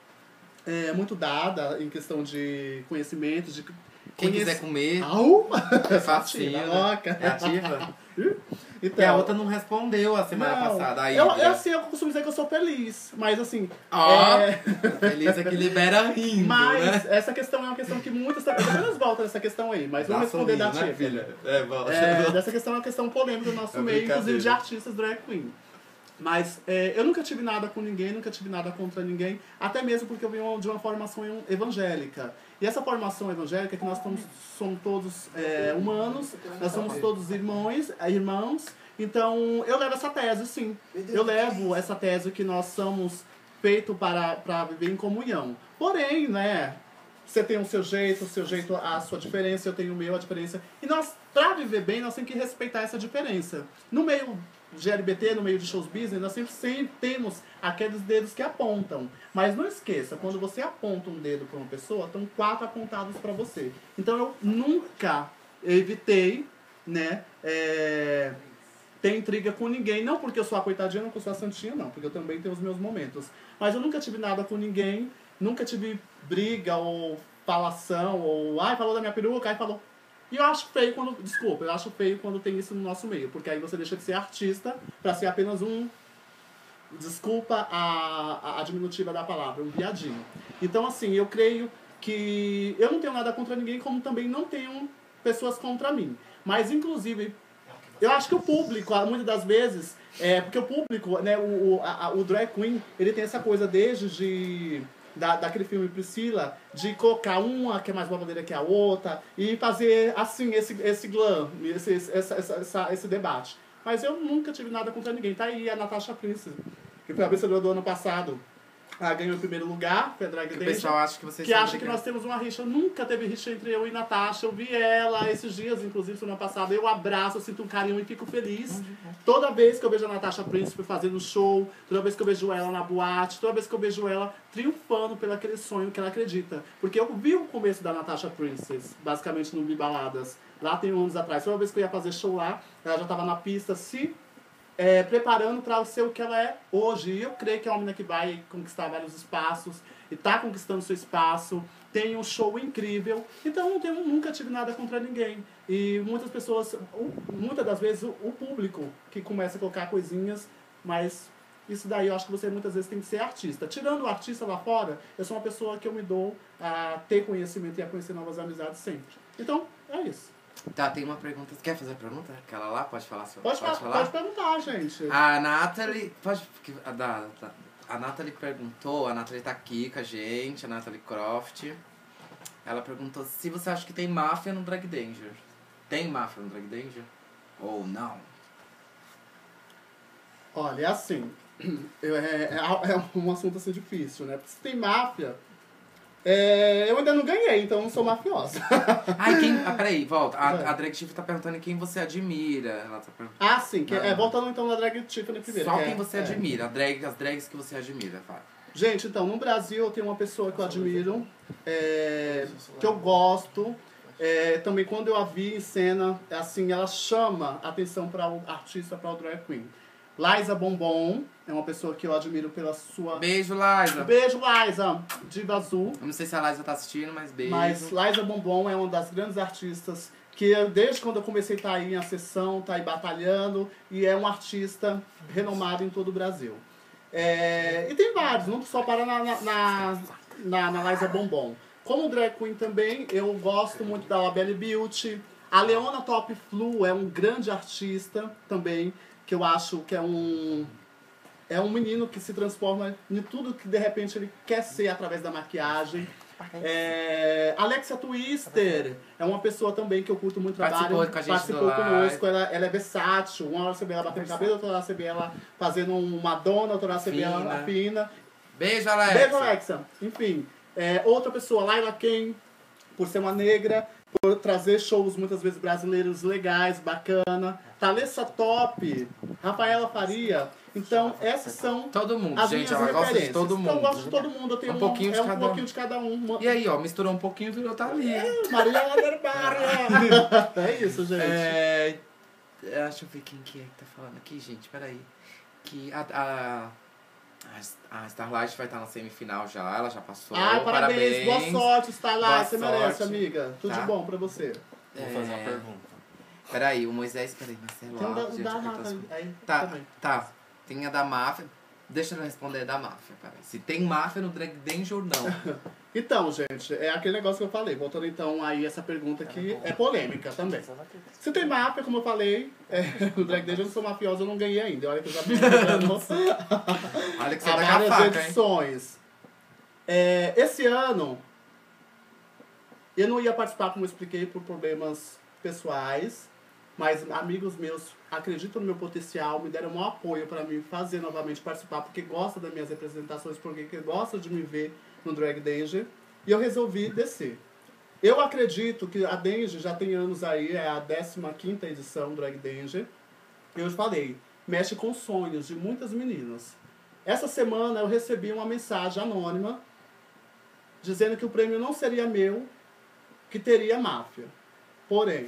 dada em questão de conhecimento, de quem quiser comer. É facinho, é ativa. Então, e a outra não respondeu a semana passada. Aí, eu costumo dizer que eu sou feliz, mas assim... Feliz é que libera rindo, mas né? essa questão é uma questão que muitas... Depois volta nessa questão aí, mas vamos responder da tia. Filha? Dessa questão é uma questão polêmica do nosso meio, inclusive de artistas drag queen. Mas eu nunca tive nada com ninguém, nunca tive nada contra ninguém, até mesmo porque eu venho de uma formação evangélica. E essa formação evangélica é que nós somos todos humanos, nós somos todos irmãos, então eu levo essa tese, sim. Eu levo essa tese que nós somos feitos para viver em comunhão. Porém, né, você tem o seu jeito, a sua diferença, eu tenho o meu, a diferença. E nós, para viver bem, nós temos que respeitar essa diferença. No meio de LGBT, no meio de shows business, nós sempre temos aqueles dedos que apontam. Mas não esqueça, quando você aponta um dedo para uma pessoa, estão 4 apontados para você. Então eu nunca evitei, né, ter intriga com ninguém. Não porque eu sou a coitadinha, não porque eu sou a santinha, não. Porque eu também tenho os meus momentos. Mas eu nunca tive nada com ninguém, nunca tive briga ou falação, ou falou da minha peruca, falou... E eu acho feio quando tem isso no nosso meio, porque aí você deixa de ser artista para ser apenas desculpa a diminutiva da palavra, um viadinho. Então, assim, eu creio que eu não tenho nada contra ninguém, como também não tenho pessoas contra mim. Mas, inclusive, eu acho que o público, muitas das vezes, porque o público, né, o drag queen, ele tem essa coisa desde daquele filme Priscila, de colocar uma que é mais babadeira que a outra e fazer assim, esse glam, esse debate. Mas eu nunca tive nada contra ninguém. Tá aí a Natasha Prince, que foi a vencedora do ano passado. Ela ganhou o primeiro lugar, foi a Drag Dance. O pessoal acha que vocês acha que nós temos uma rixa. Nunca teve rixa entre eu e Natasha. Eu vi ela esses dias, inclusive, semana passada. Eu abraço, eu sinto um carinho e fico feliz. Toda vez que eu vejo a Natasha Príncipe fazendo show, toda vez que eu vejo ela na boate, toda vez que eu vejo ela triunfando pelo aquele sonho que ela acredita. Porque eu vi o começo da Natasha Princess, basicamente no Bibaladas. Lá tem anos atrás. Toda vez que eu ia fazer show lá, ela já estava na pista preparando para ser o que ela é hoje. E eu creio que é uma menina que vai conquistar vários espaços e está conquistando seu espaço, tem um show incrível. Então nunca tive nada contra ninguém. E muitas pessoas, muitas das vezes o público que começa a colocar coisinhas, mas Isso daí eu acho que você muitas vezes tem que ser artista. Tirando o artista lá fora, eu sou uma pessoa que eu me dou a ter conhecimento e a conhecer novas amizades sempre. Então, é isso. Tá, tem uma pergunta. Você quer fazer a pergunta? Aquela lá? Pode falar? Pode falar? Pode perguntar, gente. A Nathalie... A Nathalie perguntou, a Nathalie tá aqui com a gente, a Nathalie Croft. Ela perguntou se você acha que tem máfia no Drag Danger. Tem máfia no Drag Danger? Ou não? Olha, é assim... É um assunto assim difícil, né? Porque se tem máfia... eu ainda não ganhei, então eu não sou mafiosa. Peraí, volta. A Drag Tiff tá perguntando quem você admira. Ela tá perguntando. Ah, sim. Voltando então na Drag Tiffany primeiro. Só quem você admira, as drags que você admira, vai. Gente, então, no Brasil eu tenho uma pessoa que eu admiro, que eu gosto. Também quando eu a vi em cena, assim, ela chama atenção para o artista, para o drag queen. Liza Bombom é uma pessoa que eu admiro pela sua... Beijo, Liza. Beijo, Liza. Diva Azul. Eu não sei se a Liza tá assistindo, mas beijo. Mas Liza Bombom é uma das grandes artistas que desde quando eu comecei a estar aí em sessão, tá aí batalhando, e é um artista renomado em todo o Brasil. E tem vários, não só para na Liza Bombom. Como drag queen também, eu gosto muito da Labelle Beauty. A Leona Top Flu é um grande artista também, que eu acho que é um menino que se transforma em tudo que de repente ele quer ser através da maquiagem. Alexia Twister é uma pessoa também que eu curto muito o trabalho. Participou conosco, ela é versátil. Uma hora você vê ela batendo cabelo, outra hora você vê ela fazendo uma dona, outra hora você vê ela fina. Beijo, Alexia. Beijo, Alexia. Enfim, outra pessoa, Laila Ken, por ser uma negra, por trazer shows muitas vezes brasileiros legais, bacana. Thalessa Top, Rafaela Faria. Então, essas são todo mundo, as gente, minhas ela gosta de referências. todo mundo. Então, eu gosto de todo mundo. Eu tenho um pouquinho de cada um. E aí, ó, misturou um pouquinho, virou tá ali. Maria Laderbaria. É isso, gente. Deixa eu ver quem que é que tá falando aqui, gente. Peraí. Que a Starlight vai estar na semifinal já, ela já passou. Parabéns. Boa sorte, Starlight. Você Boa merece, sorte. amiga. Tudo de bom pra você. Vou fazer uma pergunta. Peraí, o Moisés, Marcelo. Tem da Nata aí também. Tá. Tem a da máfia. Deixa eu responder da máfia, peraí. Se tem máfia no Drag Danger ou não. Então, gente, é aquele negócio que eu falei. Voltando então aí essa pergunta que é polêmica também. Se tem máfia, como eu falei, no Drag Danger eu não sou mafiosa, eu não ganhei ainda. Olha que eu já perdi Olha que você há tá com a várias faca, edições. Esse ano, eu não ia participar, como eu expliquei, por problemas pessoais. Mas amigos meus acreditam no meu potencial, me deram um apoio para mim fazer novamente participar, porque gostam das minhas representações, porque gostam de me ver no Drag Danger. E eu resolvi descer. Eu acredito que a Danger já tem anos aí, é a 15ª edição do Drag Danger. Eu falei, mexe com sonhos de muitas meninas. Essa semana eu recebi uma mensagem anônima dizendo que o prêmio não seria meu, que teria máfia. Porém,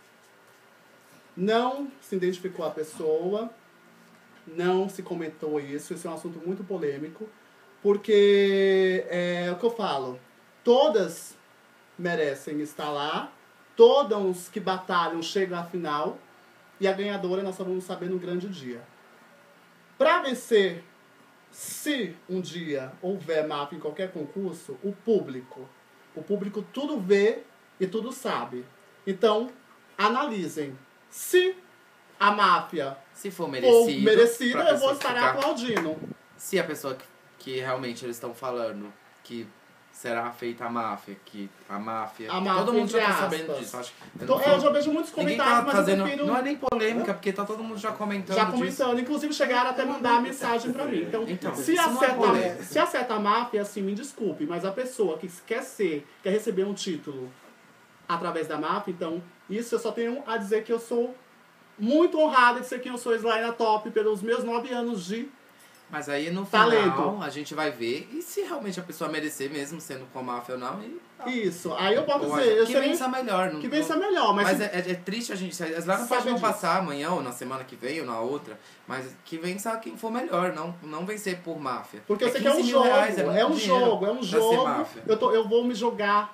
não se identificou a pessoa, não se comentou isso. Esse é um assunto muito polêmico, porque é o que eu falo, todas merecem estar lá, todas que batalham chegam à final, e a ganhadora nós só vamos saber no grande dia. Para vencer, se um dia houver máfia em qualquer concurso, o público tudo vê e tudo sabe. Então, analisem. Se a máfia for merecida, eu vou estar aplaudindo. Se a pessoa que realmente eles estão falando que será feita a máfia, todo mundo já tá sabendo disso. Eu já vejo muitos comentários, mas fazendo, eu prefiro... Não é nem polêmica, porque tá todo mundo já comentando disso. Inclusive chegaram até mandar mensagem pra mim. Então se acerta a máfia, assim, me desculpe, mas a pessoa que quer receber um título através da máfia, então, isso eu só tenho a dizer que eu sou muito honrada de ser quem eu sou, Slaina Top, pelos meus 9 anos de Mas aí no talento. Final a gente vai ver e se realmente a pessoa merecer mesmo, sendo com máfia ou não. Isso, aí eu posso dizer... Que vença melhor. Que vença melhor, mas... é triste a gente... As lá não pode não passar amanhã ou na semana que vem ou na outra, mas que vença quem for melhor, não vencer por máfia. Porque eu sei que é um jogo, é um jogo. Eu vou me jogar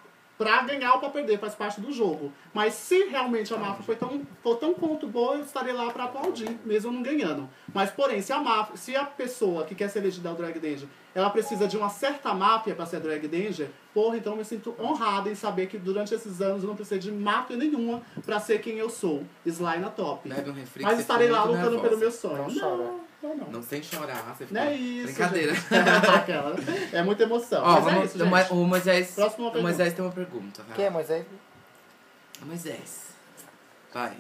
pra ganhar ou pra perder, faz parte do jogo. Mas se realmente a máfia for tão ponto boa, eu estarei lá pra aplaudir, mesmo não ganhando. Mas, porém, se a pessoa que quer ser elegida ao Drag Danger, ela precisa de uma certa máfia pra ser Drag Danger, porra, então eu me sinto honrada em saber que durante esses anos eu não precisei de máfia nenhuma pra ser quem eu sou. Sly na top. Bebe um refri, Mas você estarei ficou lá muito lutando pelo nervosa. meu sonho. Não. Não sem chorar, você ficou... Não é isso. Brincadeira. Aquela. É muita emoção. Ó, Mas é isso, gente. o Moisés... Próxima O pergunta. Moisés tem uma pergunta. Vai. Quem é Moisés? Moisés. Vai.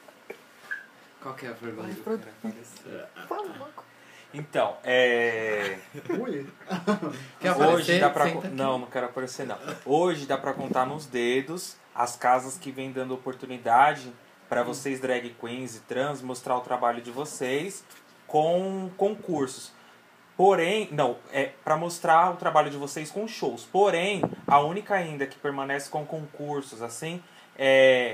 Qual que é a pergunta que eu quero aparecer? Então, Ui. Quer hoje aparecer? dá pra... Senta aqui. Não quero aparecer não. Hoje dá pra contar nos dedos as casas que vêm dando oportunidade pra vocês drag queens e trans mostrar o trabalho de vocês com concursos. Porém, não, é pra mostrar o trabalho de vocês com shows. Porém, a única ainda que permanece com concursos, assim, é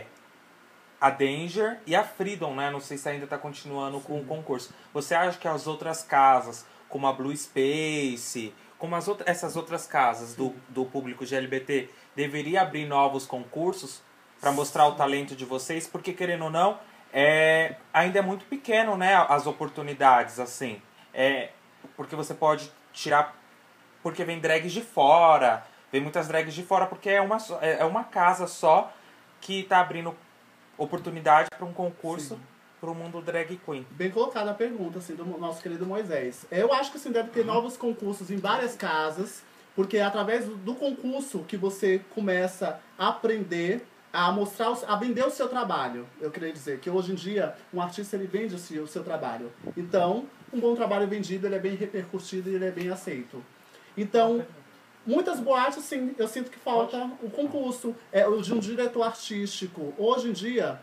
a Danger e a Freedom, né? Não sei se ainda tá continuando com o concurso. Você acha que as outras casas, como a Blue Space, como essas outras casas do público GLBT, deveria abrir novos concursos para mostrar o talento de vocês? Porque, querendo ou não, ainda é muito pequeno, né? As oportunidades, assim. Porque você pode tirar... Porque vem drags de fora. Vem muitas drags de fora, porque é uma casa só que tá abrindo oportunidade para um concurso para o mundo drag queen. Bem colocada a pergunta, assim, do nosso querido Moisés. Eu acho que, assim, deve ter novos concursos em várias casas, porque é através do concurso que você começa a aprender a mostrar, a vender o seu trabalho. Eu queria dizer que hoje em dia um artista ele vende o seu trabalho. Então, um bom trabalho vendido ele é bem repercutido e ele é bem aceito. Então, muitas boates, sim, eu sinto que falta o concurso de um diretor artístico. Hoje em dia,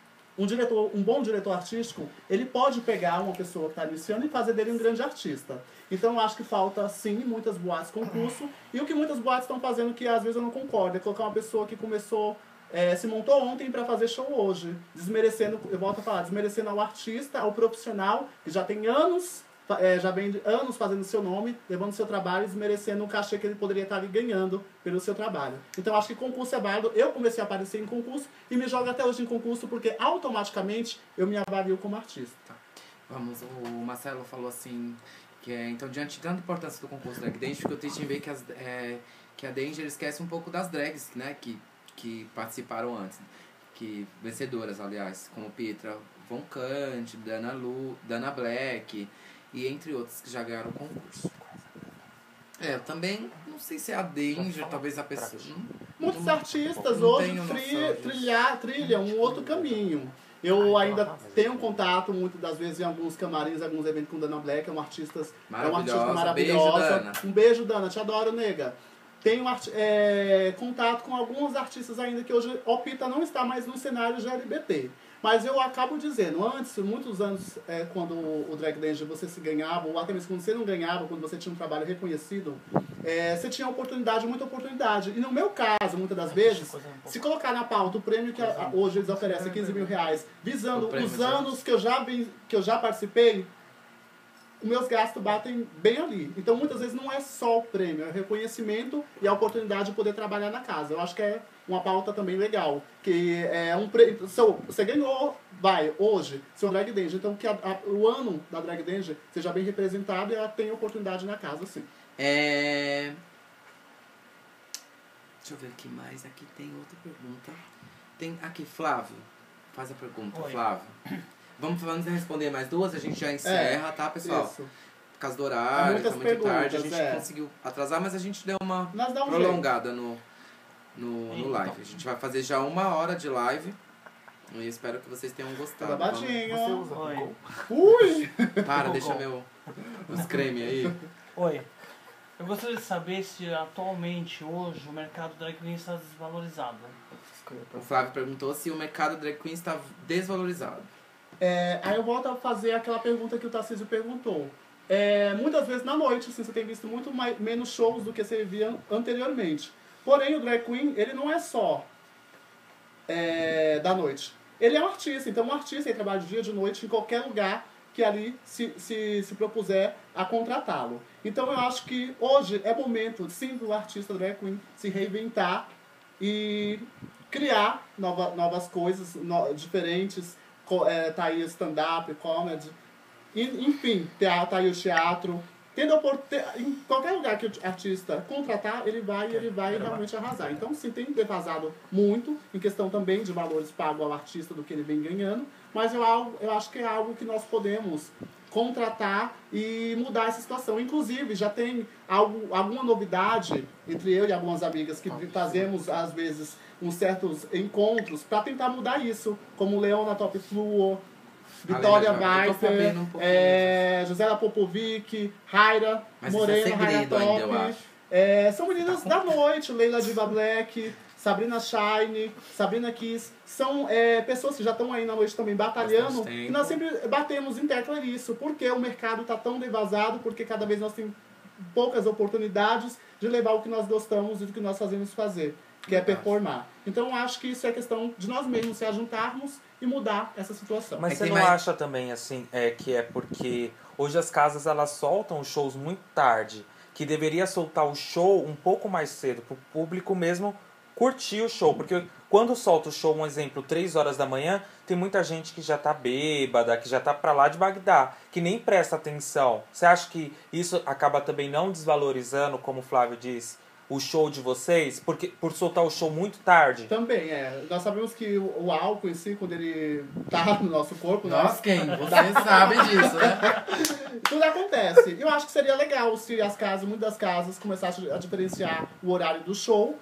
um bom diretor artístico, ele pode pegar uma pessoa que está iniciando e fazer dele um grande artista. Então eu acho que falta, sim, muitas boates concurso. E o que muitas boates estão fazendo, que às vezes eu não concordo, é colocar uma pessoa que começou, se montou ontem para fazer show hoje. Desmerecendo, eu volto a falar, desmerecendo ao artista, ao profissional, que já tem anos... já vem anos fazendo seu nome, levando seu trabalho e desmerecendo o cachê que ele poderia estar ali ganhando pelo seu trabalho. Então acho que concurso é válido. Eu comecei a aparecer em concurso e me jogo até hoje em concurso porque automaticamente eu me avalio como artista. Vamos, o Marcelo falou assim, então diante de tanta importância do concurso Drag Danger, fico triste em ver que a Danger esquece um pouco das drags, né, que participaram antes, vencedoras, aliás, como Petra Von Kant, Dana Black... E entre outros que já ganharam o concurso. Eu também não sei se é a Danger, talvez a pessoa... Muitos artistas hoje trilham um outro caminho. Eu ainda tenho contato, muitas das vezes, em alguns camarins, alguns eventos com Dana Black, é uma artista maravilhosa. Beijo, Dana. Um beijo, Dana. Te adoro, nega. Tenho contato com alguns artistas ainda que hoje optam não estar mais no cenário GLBT. Mas eu acabo dizendo, antes, muitos anos, quando o Drag Danger você se ganhava, ou até mesmo quando você não ganhava, quando você tinha um trabalho reconhecido, você tinha oportunidade, muita oportunidade. E no meu caso, muitas das vezes, se colocar na pauta o prêmio que hoje eles oferecem, 15 mil reais, visando os anos que eu já participei, os meus gastos batem bem ali. Então, muitas vezes, não é só o prêmio, é o reconhecimento e a oportunidade de poder trabalhar na casa. Eu acho que é uma pauta também legal. Que é um prêmio. Você ganhou, hoje, seu Drag Danger. Então, que o ano da Drag Danger seja bem representado e ela tenha oportunidade na casa, sim. Deixa eu ver aqui mais. Aqui tem outra pergunta. Tem aqui, Flávio. Faz a pergunta, Oi. Flávio. Vamos responder mais duas, a gente já encerra, tá, pessoal? Isso. Por causa do horário, tá muito tarde, a gente perguntas, conseguiu atrasar, mas a gente deu uma Nós dá um prolongada no live. A gente vai fazer já 1 hora de live. E espero que vocês tenham gostado. Babadinho. Você usa Oi. Ui! Para, deixa os creme aí. Oi. Eu gostaria de saber se atualmente, hoje, o mercado drag queen está desvalorizado. O Flávio perguntou se o mercado drag queen está desvalorizado. Aí eu volto a fazer aquela pergunta que o Tarcísio perguntou. Muitas vezes na noite, assim, você tem visto muito menos shows do que você via anteriormente. Porém, o drag queen, ele não é só da noite. Ele é um artista, então um artista ele trabalha de dia, de noite, em qualquer lugar que ali se propuser a contratá-lo. Então eu acho que hoje é momento, sim, do artista drag queen se reinventar e criar novas coisas diferentes. Tá aí o stand-up, comedy, enfim, tá aí o teatro. Em qualquer lugar que o artista contratar, ele vai realmente arrasar. Então, sim, tem defasado muito, em questão também de valores pagos ao artista do que ele vem ganhando, mas eu acho que é algo que nós podemos contratar e mudar essa situação. Inclusive, já tem alguma novidade entre eu e algumas amigas que fazemos, às vezes, uns certos encontros para tentar mudar isso, como Leona Top Fluor, Vitória Weiser, Josela Popovic, Raira Moreno, Raira Top. São meninas da noite, Leila Diva Black, Sabrina Shine, Sabrina Kiss. São pessoas que já estão aí na noite também batalhando. E nós sempre batemos em tecla nisso. Porque o mercado está tão devasado, porque cada vez nós temos poucas oportunidades de levar o que nós gostamos e do que nós fazemos fazer, que é performar. Então, eu acho que isso é questão de nós mesmos se ajuntarmos e mudar essa situação. Mas você não acha também, assim, que é porque hoje as casas, elas soltam os shows muito tarde, que deveria soltar o show um pouco mais cedo, para o público mesmo curtir o show? Porque quando solta o show, um exemplo, 3 horas da manhã, tem muita gente que já tá bêbada, que já tá pra lá de Bagdá, que nem presta atenção. Você acha que isso acaba também não desvalorizando, como o Flávio disse, o show de vocês, porque por soltar o show muito tarde? Também, nós sabemos que o álcool em si, quando ele tá no nosso corpo... Nós quem? Vocês sabem disso, né? Tudo acontece. Eu acho que seria legal se muitas das casas começassem a diferenciar o horário do show,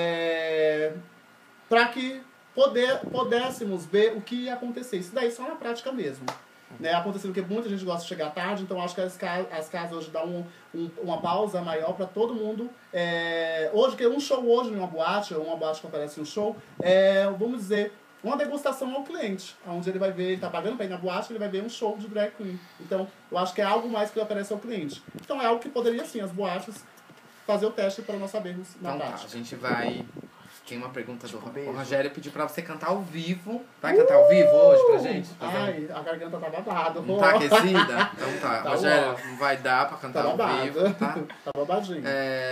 para que pudéssemos ver o que ia acontecer. Isso daí só na prática mesmo. Acontecendo que muita gente gosta de chegar tarde, então acho que as casas hoje dão uma pausa maior para todo mundo. Hoje, que um show hoje numa boate, ou uma boate que oferece um show, vamos dizer, uma degustação ao cliente, onde ele vai ver, ele está pagando para ir na boate, ele vai ver um show de drag queen. Então, eu acho que é algo mais que ele oferece ao cliente. Então, é algo que poderia, sim, as boates fazer o teste para nós sabermos na prática. A gente vai... Tem uma pergunta do o Rogério pediu pra você cantar ao vivo. Vai cantar ao vivo hoje pra gente? Ai, a garganta tá babada. Não tá aquecida? Então tá. Rogério, não vai dar pra cantar tá ao vivo, tá? Tá babadinho.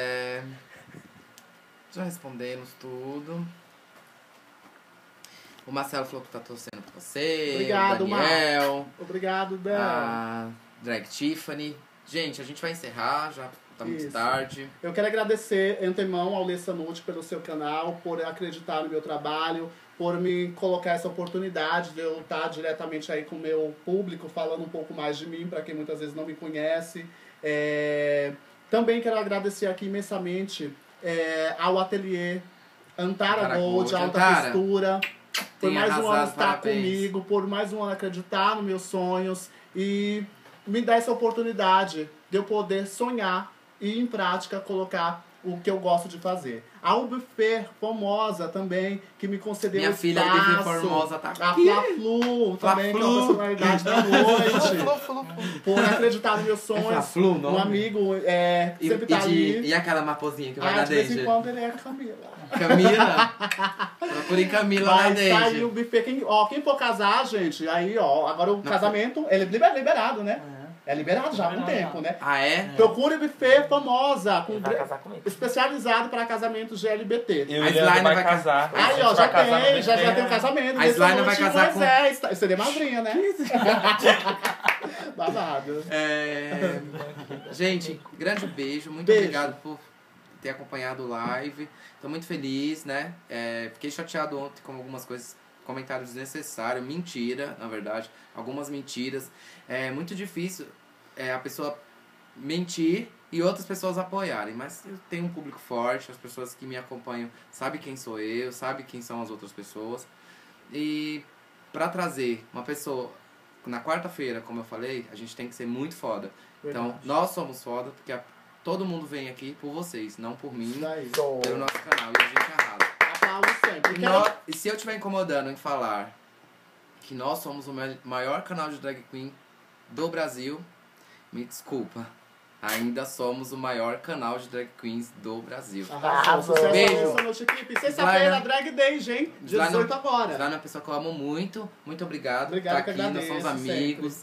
Já respondemos tudo. O Marcelo falou que tá torcendo pra você. Obrigado, o Daniel. Marcos. Obrigado, Dan. A Drag Tiffany. Gente, a gente vai encerrar, já tá muito tarde. Eu quero agradecer antemão ao Lê Sanucci pelo seu canal, por acreditar no meu trabalho, por me colocar essa oportunidade de eu estar diretamente aí com o meu público, falando um pouco mais de mim, para quem muitas vezes não me conhece. Também quero agradecer aqui imensamente ao ateliê Antara Gold, Alta Costura, por mais um ano estar comigo, por mais um ano acreditar nos meus sonhos e me dar essa oportunidade de eu poder sonhar e em prática colocar o que eu gosto de fazer. A Buffet Formosa também, que me concedeu minha espaço. Minha filha de Buffet Formosa tá aqui. A Fla-Flu também, que é uma personalidade da noite. Por acreditar nos meus sonhos. Um amigo sempre tá ali. E aquela mapozinha que vai na Deja? De vez em quando ele é Camila. Camila? Procurem Camila na Deja. Vai sair o buffet. Quem for casar, gente, aí, agora o casamento, ele é liberado, né? É liberado já há algum tempo, né? Ah, é? Procure Buffet Formosa, especializado para casamentos GLBT. E o Leandro vai casar. Aí, ó, já tem um casamento. A Slaina vai casar com... Moisés. Seria madrinha, né? Babado. Gente, grande beijo. Muito obrigado por ter acompanhado o live. Tô muito feliz, né? Fiquei chateado ontem com algumas coisas, comentários desnecessários, mentira, na verdade, algumas mentiras. É muito difícil a pessoa mentir e outras pessoas apoiarem, mas eu tenho um público forte, as pessoas que me acompanham sabem quem sou eu, sabem quem são as outras pessoas. E pra trazer uma pessoa na quarta-feira, como eu falei, a gente tem que ser muito foda. Verdade. Então, nós somos foda, porque todo mundo vem aqui por vocês, não por mim, pelo nosso canal, e a gente arrasa. E se eu estiver incomodando em falar que nós somos o maior canal de drag queen do Brasil, me desculpa. Ainda somos o maior canal de drag queens do Brasil. Beijo. Sexta-feira, Drag Day, gente. 18 agora. Slaina é uma pessoa que eu amo muito. Muito obrigado por estar aqui. Nós somos amigos.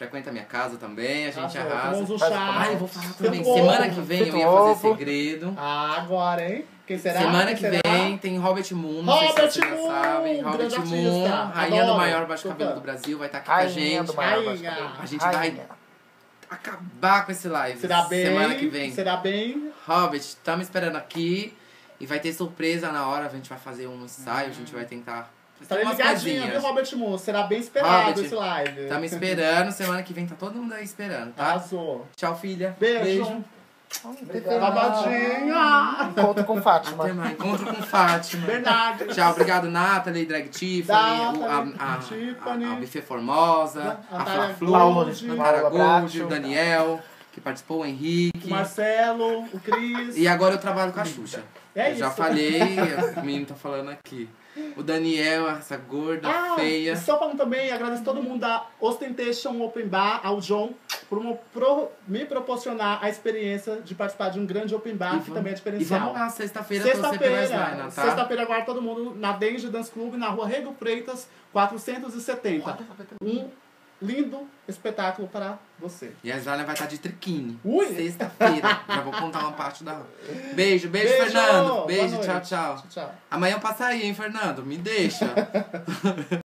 frequenta a minha casa também, a gente Arrasou. arrasa. Tomamos um Faz chá. Ah, eu vou falar também. Feito Semana ovo. que vem eu Feito ia fazer ovo. segredo. Ah, agora, hein? Quem será? Semana Quem que será? vem tem Robert Moon, não sei se Robert vocês já Moon, sabem. Robert grande Moon, artista. rainha do Adoro. maior baixo Sou cabelo fã. do Brasil, vai estar aqui com a Rainha gente. do maior Rainha. baixo cabelo. A gente vai Rainha. acabar com esse live. Será bem? Semana que vem. Será bem? Robert, estamos esperando aqui. E vai ter surpresa na hora. A gente vai fazer um ensaio, a gente vai tentar fazer Estarei umas ligadinho, viu, coisinhas. Robert Moon? Será bem esperado Robert, esse live. Estamos esperando. Semana que vem tá todo mundo aí esperando, tá? Arrasou. Tchau, filha. Beijo. Obrigado. Babadinha. Encontro com Fátima. Até mais. Encontro com Fátima. Bernardo. Tchau, obrigado, Nathalie, Drag Tiffany, Tiffany. a Buffet Formosa, a Natália Fla-Flu, Paulo, Gold, a Paula Tara Gold, Bracho. o Daniel, que participou, o Henrique. o Marcelo, o Cris. E agora eu trabalho com a Xuxa. É Eu já isso. falei, o menino tá falando aqui. O Daniel, essa gorda, feia. E só falando também, agradeço todo mundo da Ostentation Open Bar, ao John, me proporcionar a experiência de participar de um grande Open Bar, que também é E diferencial. vamos lá, sexta-feira, torcer pela Slaina, tá? Sexta-feira agora todo mundo na Danger Dance Club, na rua Rego Freitas, 470. Um lindo espetáculo para você. E a Slaina vai estar de triquine. Ui! Sexta-feira. Já vou contar uma parte da... Beijo, Beijo! Fernando. Boa Beijo, noite. tchau, tchau. Tchau. Amanhã eu passo aí, hein, Fernando? Me deixa.